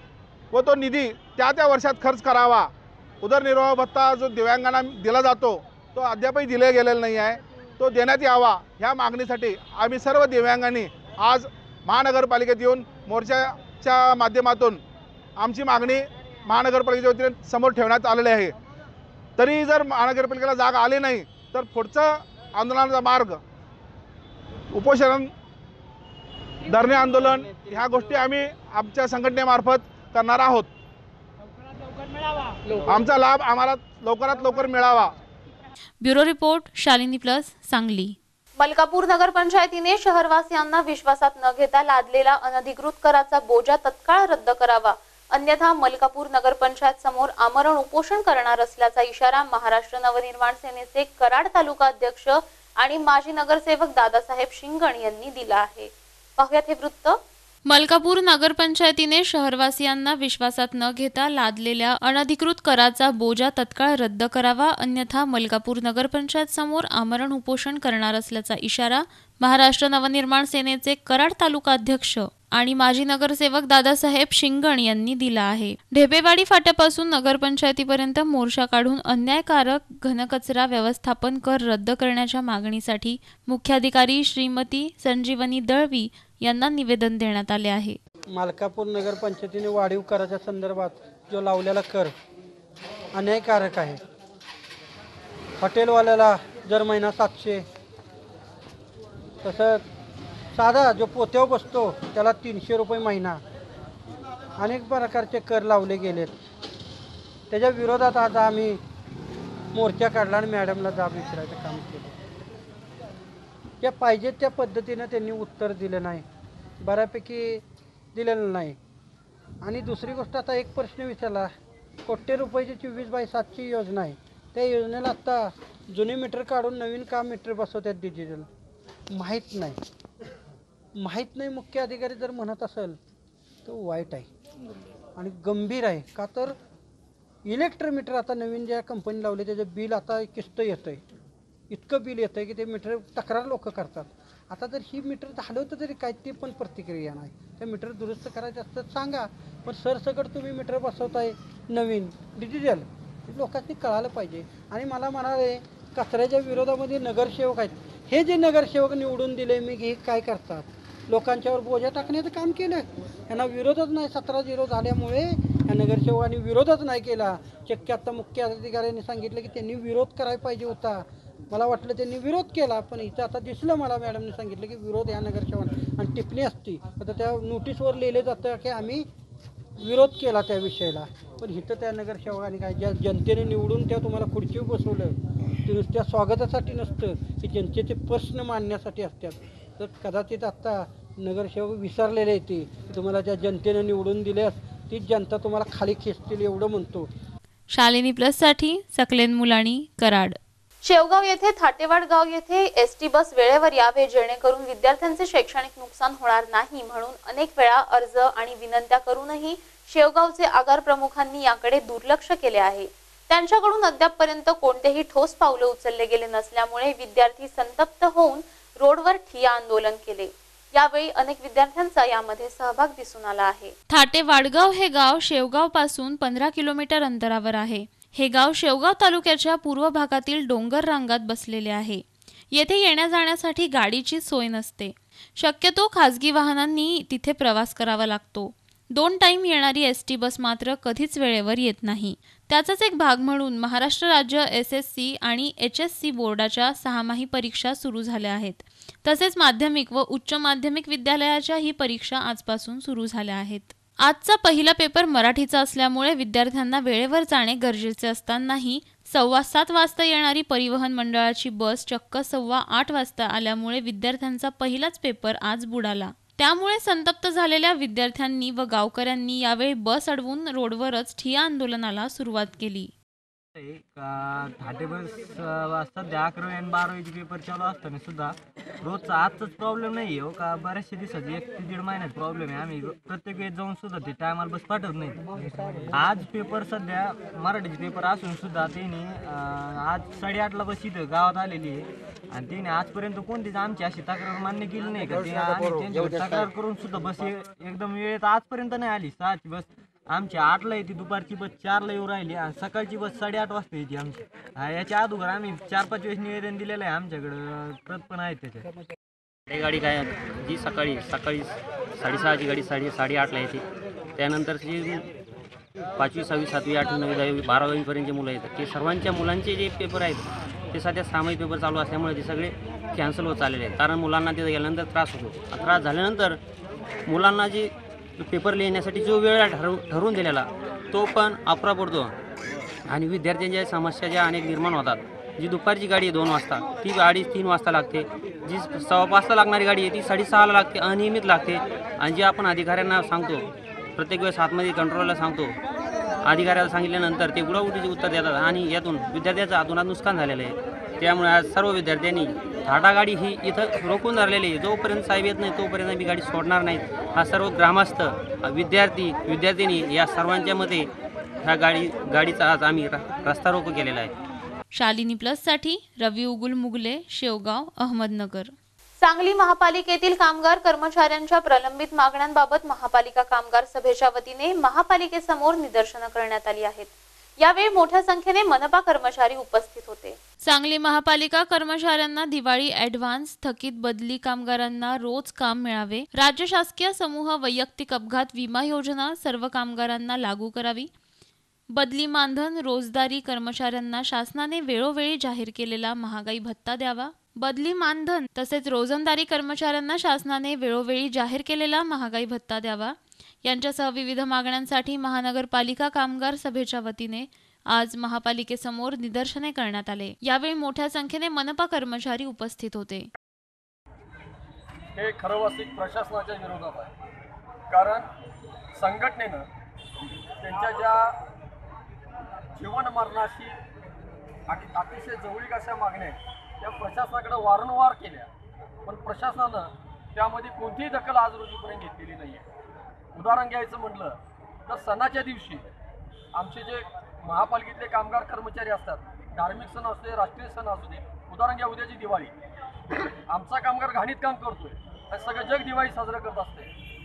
व तो निधी त्या त्या वर्षात खर्च करावा. उदरनिर्वाह भत्ता जो दिव्यांगांना दिला जातो तो अद्यापही दिले गेलेला नाही आहे, तो देण्यात यावा ह्या मागणीसाठी आम्ही सर्व दिव्यांगांनी आज महानगरपालिकेत येऊन मोर्चाच्या माध्यमातून आमची मागणी महानगरपालिकेच्या वतीने समोर ठेवण्यात आलेली आहे। तरी जर महानगरपालिकेला जाग आली नाही तर पुढचं आंदोलनाचा मार्ग उपोषण, धरणे आंदोलन ह्या गोष्टी आम्ही आमच्या संघटनेमार्फत करणार आहोत। आमचा लाभ आम्हाला लवकरात लवकर मिळावा। Bureau report, Shalini plus, Sangli. Malkapur नगरपंचायतीने शहरवासियांना विश्वासात न घेता लादलेला अनधिकृत कराचा बोजा तत्काळ रद्द करावा, अन्यथा मलकापूर नगरपंचायत समोर आमरण उपोषण करणार असल्याचा इशारा महाराष्ट्र नवनिर्माण सेनेचे कराड तालुका अध्यक्ष आणि माजी नगरसेवक दादासाहेब शिंगण यांनी दिला आहे। पाहुयात हे वृत्त। मलकापूर नगरपंचायतीने शहरवासियांना विश्वासात न घेता लादलेल्या अनधिकृत कराचा बोजा तत्काळ रद्द करावा, अन्यथा मलकापूर नगरपंचायत समोर आमरण उपोषण करणार असल्याचा इशारा महाराष्ट्र नवनिर्माण सेनेचे कराड तालुका अध्यक्ष आणि माजी नगरसेवक दादासाहेब शिंगण यांनी दिला आहे। ढेपेवाडी फाट्यापासून नगरपंचायतीपर्यंत मोर्चा काढून अन्यायकारक घनकचरा व्यवस्थापन कर रद्द करण्याच्या मागणीसाठी मुख्याधिकारी श्रीमती संजीवनी दळवी यांना निवेदन देण्यात आले आहे। मलकापूर नगरपंचायतीने वाढीव कराच्या संदर्भात जो लावलेला कर अन्यायकारक आहे। हॉटेलवाल्याला दर महिना सातशे, तसंच साधा जो पोत्यावर बसतो त्याला तीनशे रुपये महिना, अनेक प्रकारचे कर लावले गेलेत। त्याच्या विरोधात आज आम्ही मोर्चा काढला आणि मॅडमला जाब विचारायचं काम केलं। त्या पाहिजे त्या पद्धतीनं त्यांनी उत्तर दिलं नाही, बऱ्यापैकी दिलेलं नाही। आणि दुसरी गोष्ट, आता एक प्रश्न विचारला, कोटी रुपयाची चोवीस बाय सातची योजना आहे, त्या योजनेला आत्ता जुने मीटर काढून नवीन काम मीटर बसवतात डिजिटल, माहीत नाही माहीत नाही मुख्य अधिकारी जर म्हणत असेल तर वाईट आहे आणि गंभीर आहे। का तर इलेक्ट्रिक मीटर आता नवीन ज्या कंपनी लावले त्याचं बिल आता किस्त येतं आहे, इतकं बिल येतं आहे की ते मीटर तक्रार लोक करतात। आता जर ही मीटर हलवतं तरी काय ती पण प्रतिक्रिया नाही, त्या मीटर दुरुस्त करायचं असतं सांगा, पण सरसकट तुम्ही मीटर बसवताय नवीन डिजिटल, लोकांनी कळालं पाहिजे। आणि मला म्हणाले कचऱ्याच्या विरोधामध्ये नगरसेवक आहेत, हे जे नगरसेवक निवडून दिले मी हे काय करतात, लोकांच्यावर बोजा टाकण्याचं काम केलं, यांना विरोधच नाही। सतरा झिरो झाल्यामुळे या नगरसेवकांनी विरोधच नाही केला। चक्क आता मुख्य अधिकाऱ्यांनी सांगितलं की त्यांनी विरोध करायला पाहिजे होता, मला वाटलं त्यांनी विरोध केला, पण इथं आता दिसलं मला मॅडमने सांगितलं की विरोध या नगरसेवकांना, आणि टिप्पणी असती आता त्या नोटीसवर लिहिले जातं की आम्ही विरोध केला त्या विषयाला, पण इथं त्या नगरसेवकांनी काय, ज्या जनतेने निवडून त्या तुम्हाला खुर्चीवर बसवलं ते नुसत्या स्वागतासाठी नसतं, की जनतेचे प्रश्न मांडण्यासाठी असतात। तर कदाचित आत्ता नगरसेवक विसरलेले येते की तुम्हाला ज्या जनतेने निवडून दिल्यास तीच जनता तुम्हाला खाली खेचतील एवढं म्हणतो। शालिनी प्लस साठी सकलेन मुलाणी, कराड। शेवगाव येथे थाटेवाड गाव येथे एस टी बस वेळेवर यावे, जेणेकरून विद्यार्थ्यांचे शैक्षणिक नुकसान होणार नाही म्हणून अनेक वेळा अर्ज आणि विनंत्या करूनही शेवगावचे आगार प्रमुखांनी याकडे दुर्लक्ष केले आहे। त्यांच्याकडून अद्यापपर्यंत कोणतेही ठोस पावले उचलले गेले नसल्यामुळे विद्यार्थी संतप्त होऊन रोडवर ठिय्या आंदोलन केले। यावेळी अनेक विद्यार्थ्यांचा यामध्ये सहभाग दिसून आला आहे। थाटे वाडगाव हे गाव शेवगाव पासून पंधरा किलोमीटर अंतरावर आहे। हे गाव शेवगाव तालुक्याच्या पूर्व भागातील डोंगर रांगात बसलेले आहे। येथे येण्या जाण्यासाठी गाडीची सोय नसते, शक्यतो खासगी वाहनांनी तिथे प्रवास करावा लागतो। दोन टाइम येणारी एस टी बस मात्र कधीच वेळेवर येत नाही। त्याचाच एक भाग म्हणून महाराष्ट्र राज्य एस एस सी आणि एच एस सी बोर्डाच्या सहामाही परीक्षा सुरू झाल्या आहेत। तसेच माध्यमिक व उच्च माध्यमिक विद्यालयाच्या ही परीक्षा आजपासून सुरू झाल्या आहेत। आजचा पहिला पेपर मराठीचा असल्यामुळे विद्यार्थ्यांना वेळेवर जाणे गरजेचे असतानाही सव्वा सात वाजता येणारी परिवहन मंडळाची बस चक्क सव्वा आठ वाजता आल्यामुळे विद्यार्थ्यांचा पहिलाच पेपर आज बुडाला। त्यामुळे संतप्त झालेल्या विद्यार्थ्यांनी व गावकऱ्यांनी यावेळी बस अडवून रोडवरच ठिय्या आंदोलनाला सुरुवात केली। थाटे बस सध्या अकरावी आणि बारावीचे पेपर चालू असताना सुद्धा रोजचा आजचाच प्रॉब्लेम नाही हो का, बऱ्याचशा दिवसाची एक ते दीड महिन्यात प्रॉब्लेम आहे। आम्ही प्रत्येक वेळेस जाऊन सुद्धा ते टायमाला बस पाठवत नाही। आज पेपर सध्या मराठीचे पेपर असून सुद्धा त्यांनी आज साडेआठला बस इथं गावात आलेली आहे आणि त्यांनी आजपर्यंत कोणतीच आमची अशी तक्रार मान्य केली नाही का, ते त्यांच्यावर तक्रार करून सुद्धा बस एकदम वेळेत आजपर्यंत नाही आली। सहाची बस आमची आठला येते, दुपारची बस चारला येऊ राहिली आणि सकाळची बस साडेआठ वाजता येते आमची। याच्या अगोदर आम्ही चार पाच वेळेस निवेदन दिलेलं आहे, आमच्याकडं प्रत पण आहेत त्याच्यात। ही गाडी काय जी सकाळी सकाळी साडेसहाची गाडी साडे साडेआठला येते. त्यानंतरची पाचवी सहावी सातवी आठवी नववी दहावी बारावीपर्यंतचे मुलं येतात. ते सर्वांच्या मुलांचे जे पेपर आहेत ते सध्या सामायिक पेपर चालू असल्यामुळे ते सगळे कॅन्सल होत चाललेले आहेत. कारण मुलांना तिथे गेल्यानंतर त्रास होतो. त्रास झाल्यानंतर मुलांना जे पेपर लिहिण्यासाठी जो वेळ ठरवून ठरवून दिलेला तो पण अपुरा पडतो आणि विद्यार्थ्यांच्या समस्या ज्या अनेक निर्माण होतात. जी दुपारची गाडी आहे दोन वाजता ती गाडी तीन वाजता लागते. जी सव्वा पाचला लागणारी गाडी आहे ती साडेसहाला लागते, अनियमित लागते. आणि जी आपण अधिकाऱ्यांना सांगतो प्रत्येक वेळेस आतमध्ये कंट्रोलला सांगतो, अधिकाऱ्याला सांगितल्यानंतर ते उडाउडीचे उत्तर देतात आणि यातून विद्यार्थ्याचं अधुनात नुकसान झालेलं आहे. त्यामुळे आज सर्व विद्यार्थ्यांनी टाटा गाडी ही इथं रोखून धरलेली आहे. जोपर्यंत साहेब येत नाही तोपर्यंत मी गाडी सोडणार नाही. हा सर्व ग्रामस्थ विद्यार्थी विद्यार्थिनी या सर्वांच्या मध्ये ह्या गाडी गाडीचा आज आम्ही रस्ता रोको केलेला आहे. शालिनी प्लससाठी रवी उगुल मुगले, शेवगाव, अहमदनगर. सांगली महापालिकेतील कामगार कर्मचाऱ्यांच्या प्रलंबित मागण्यांबाबत महापालिका कामगार सभेच्या वतीने महापालिकेसमोर निदर्शनं करण्यात आली आहेत. यावेळी मोठ्या संख्येने मनपा कर्मचारी उपस्थित होते. सांगली महापालिका कर्मचाऱ्यांना दिवाळी ॲडव्हान्स, थकीत बदली कामगारांना रोज काम मिळावे, राज्य शासकीय समूह वैयक्तिक अपघात विमा योजना सर्व कामगारांना लागू करावी, बदली मानधन, रोजदारी कर्मचाऱ्यांना शासनाने वेळोवेळी जाहीर केलेला महागाई भत्ता द्यावा, बदली मानधन तसेच रोजंदारी कर्मचाऱ्यांना शासनाने वेळोवेळी जाहीर केलेला महागाई भत्ता द्यावा यांच्यासह विविध मागण्यांसाठी महानगरपालिका कामगार सभेच्या वतीने आज महापालिकेसमोर निदर्शने करण्यात आले. यावेळी मोठ्या संख्येने मनपा कर्मचारी उपस्थित होते. हे खरवासिक प्रशासनाच्या विरोधात आहे. कारण संघटनेनं त्यांच्या ज्या जीवन मरणाशी अतिशय जवळीक अशा मागण्या त्या प्रशासनाकडे वारंवार केल्या, पण प्रशासनानं त्यामध्ये कोणतीही दखल आज रोजीपर्यंत घेतलेली नाही आहे. उदाहरण घ्यायचं म्हटलं तर सणाच्या दिवशी आमचे जे महापालिकेतले कामगार कर्मचारी असतात, धार्मिक सण असू दे, राष्ट्रीय सण असू दे, उदाहरण घ्या उद्याची दिवाळी, आमचा कामगार घाणीत काम करतोय आणि सगळं जग दिवाळी साजरं करत असते.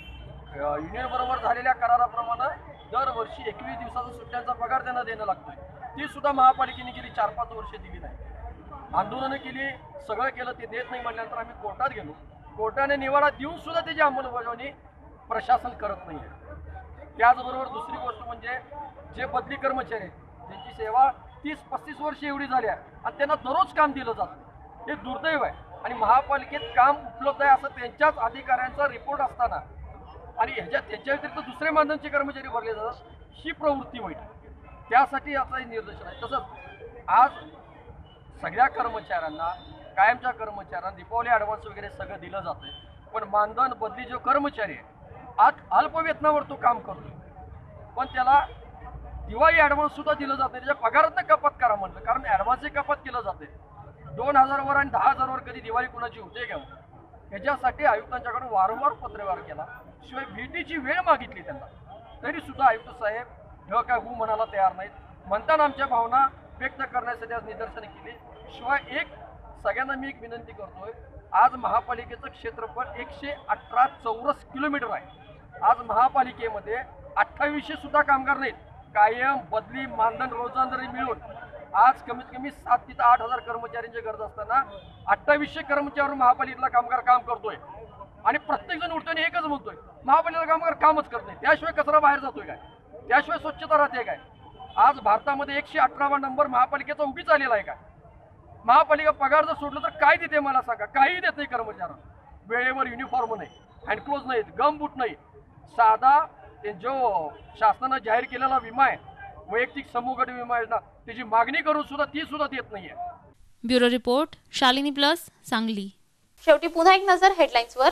युनियन बरोबर झालेल्या कराराप्रमाणे दरवर्षी एकवीस दिवसाचा सुट्ट्यांचा पगार त्यांना देणं लागतोय. ती सुद्धा महापालिकेने गेली चार पाच वर्ष दिली नाही. आंदोलनं केली, सगळं केलं, ते देत नाही म्हटल्यानंतर आम्ही कोर्टात गेलो. कोर्टाने निवाडा देऊन सुद्धा त्याची अंमलबजावणी प्रशासन करत नाही आहे. त्याचबरोबर दुसरी गोष्ट म्हणजे जे बदली कर्मचारी आहेत ज्यांची सेवा तीस पस्तीस वर्ष एवढी झाली आहे आणि त्यांना दररोज काम दिलं जातं, हे दुर्दैव आहे. आणि महापालिकेत काम उपलब्ध आहे असं त्यांच्याच अधिकाऱ्यांचा रिपोर्ट असताना आणि ह्याच्या त्यांच्या व्यतिरिक्त दुसरे मानधनचे कर्मचारी भरले जातात, ही प्रवृत्ती वाईट. त्यासाठी याचा निर्देशन आहे. तसंच आज सगळ्या कर्मचाऱ्यांना, कायमच्या कर्मचाऱ्यांना दीपावली ॲडव्हान्स वगैरे सगळं दिलं जातं, पण मानधन बदली जो कर्मचारी आहे आज अल्पवेतनावर तो काम करतो, पण त्याला दिवाळी ॲडव्हान्स सुद्धा दिलं जात नाही. त्याच्या पगारातनं कपात करा म्हटलं, कारण ॲडव्हान्सही कपात केलं जाते. दोन हजारवर आणि दहा हजारवर कधी दिवाळी कुणाची होते का? ह्याच्यासाठी आयुक्तांच्याकडून वारंवार पत्रव्यवहार केला, शिवाय भेटीची वेळ मागितली त्यांना, तरी सुद्धा आयुक्त साहेब हे काय हो म्हणायला तयार नाहीत. म्हणताना आमच्या भावना व्यक्त करण्यासाठी आज निदर्शने केली. शिवाय एक सगळ्यांना मी एक विनंती करतोय, आज महापालिकेचं क्षेत्रफळ एकशे अठरा चौरस किलोमीटर आहे. आज महापालिकेमध्ये अठ्ठावीसशे सुद्धा कामगार नाहीत. कायम बदली मानधन रोजंदारी मिळून आज कमीत कमी सात ते आठ हजार कर्मचाऱ्यांची गरज असताना अठ्ठावीसशे कर्मचाऱ्यांवर महापालिकेतला कामगार काम करतोय आणि प्रत्येक जण उठतोय एकच म्हणतोय महापालिकेला कामगार कामच करत नाही. त्याशिवाय कचरा बाहेर जातोय काय? त्याशिवाय स्वच्छता राहते काय? आज भारतामध्ये एकशे अठरावा नंबर महापालिकेचा उभीच आलेला आहे का? महापालिका पगार जर सोडलं तर काय देते मला सांगा? काही देत नाही कर्मचाऱ्यांना. वेळेवर युनिफॉर्म नाही, हँडक्लोज नाहीत, गम बूट नाही, साधा जो शासनानं जाहीर केलेला विमा आहे वैयक्तिक समूह गट विमा योजना त्याची मागणी करून सुद्धा ती सुद्धा देत नाहीये. Bureau report, Shalini plus, Sangli. शेवटी पुन्हा एक नजर हेडलाईन्सवर.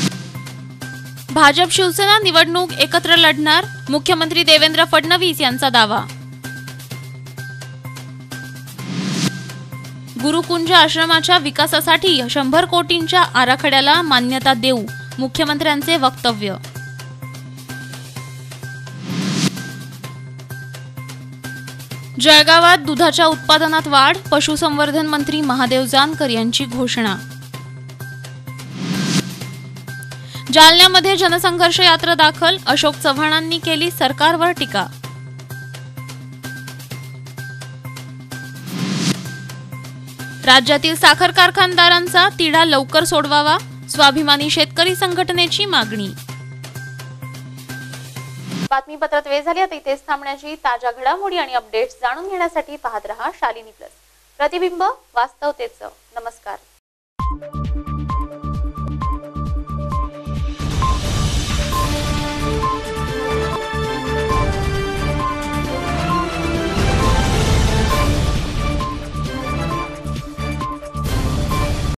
भाजप शिवसेना निवडणूक एकत्र लढणार, मुख्यमंत्री देवेंद्र फडणवीस यांचा दावा. गुरुकुंज आश्रमाच्या विकासासाठी शंभर कोटींच्या आराखड्याला मान्यता देऊ, मुख्यमंत्र्यांचे वक्तव्य. जळगावात दुधाच्या उत्पादनात वाढ, पशुसंवर्धन मंत्री महादेव जानकर यांची घोषणा. जालन्यामध्ये जनसंघर्ष यात्रा दाखल, अशोक चव्हाणांनी केली सरकारवर टीका. राज्यातील साखर कारखानदारांचा तिढा लवकर सोडवावा, स्वाभिमानी शेतकरी संघटनेची मागणी. बातमीपत्रात वेळ झाली. आता इथेच थांबण्याची. ताज्या घडामोडी आणि अपडेट्स जाणून घेण्यासाठी पाहत रहा शालिनी प्लस, प्रतिबिंब वास्तवतेचं. नमस्कार.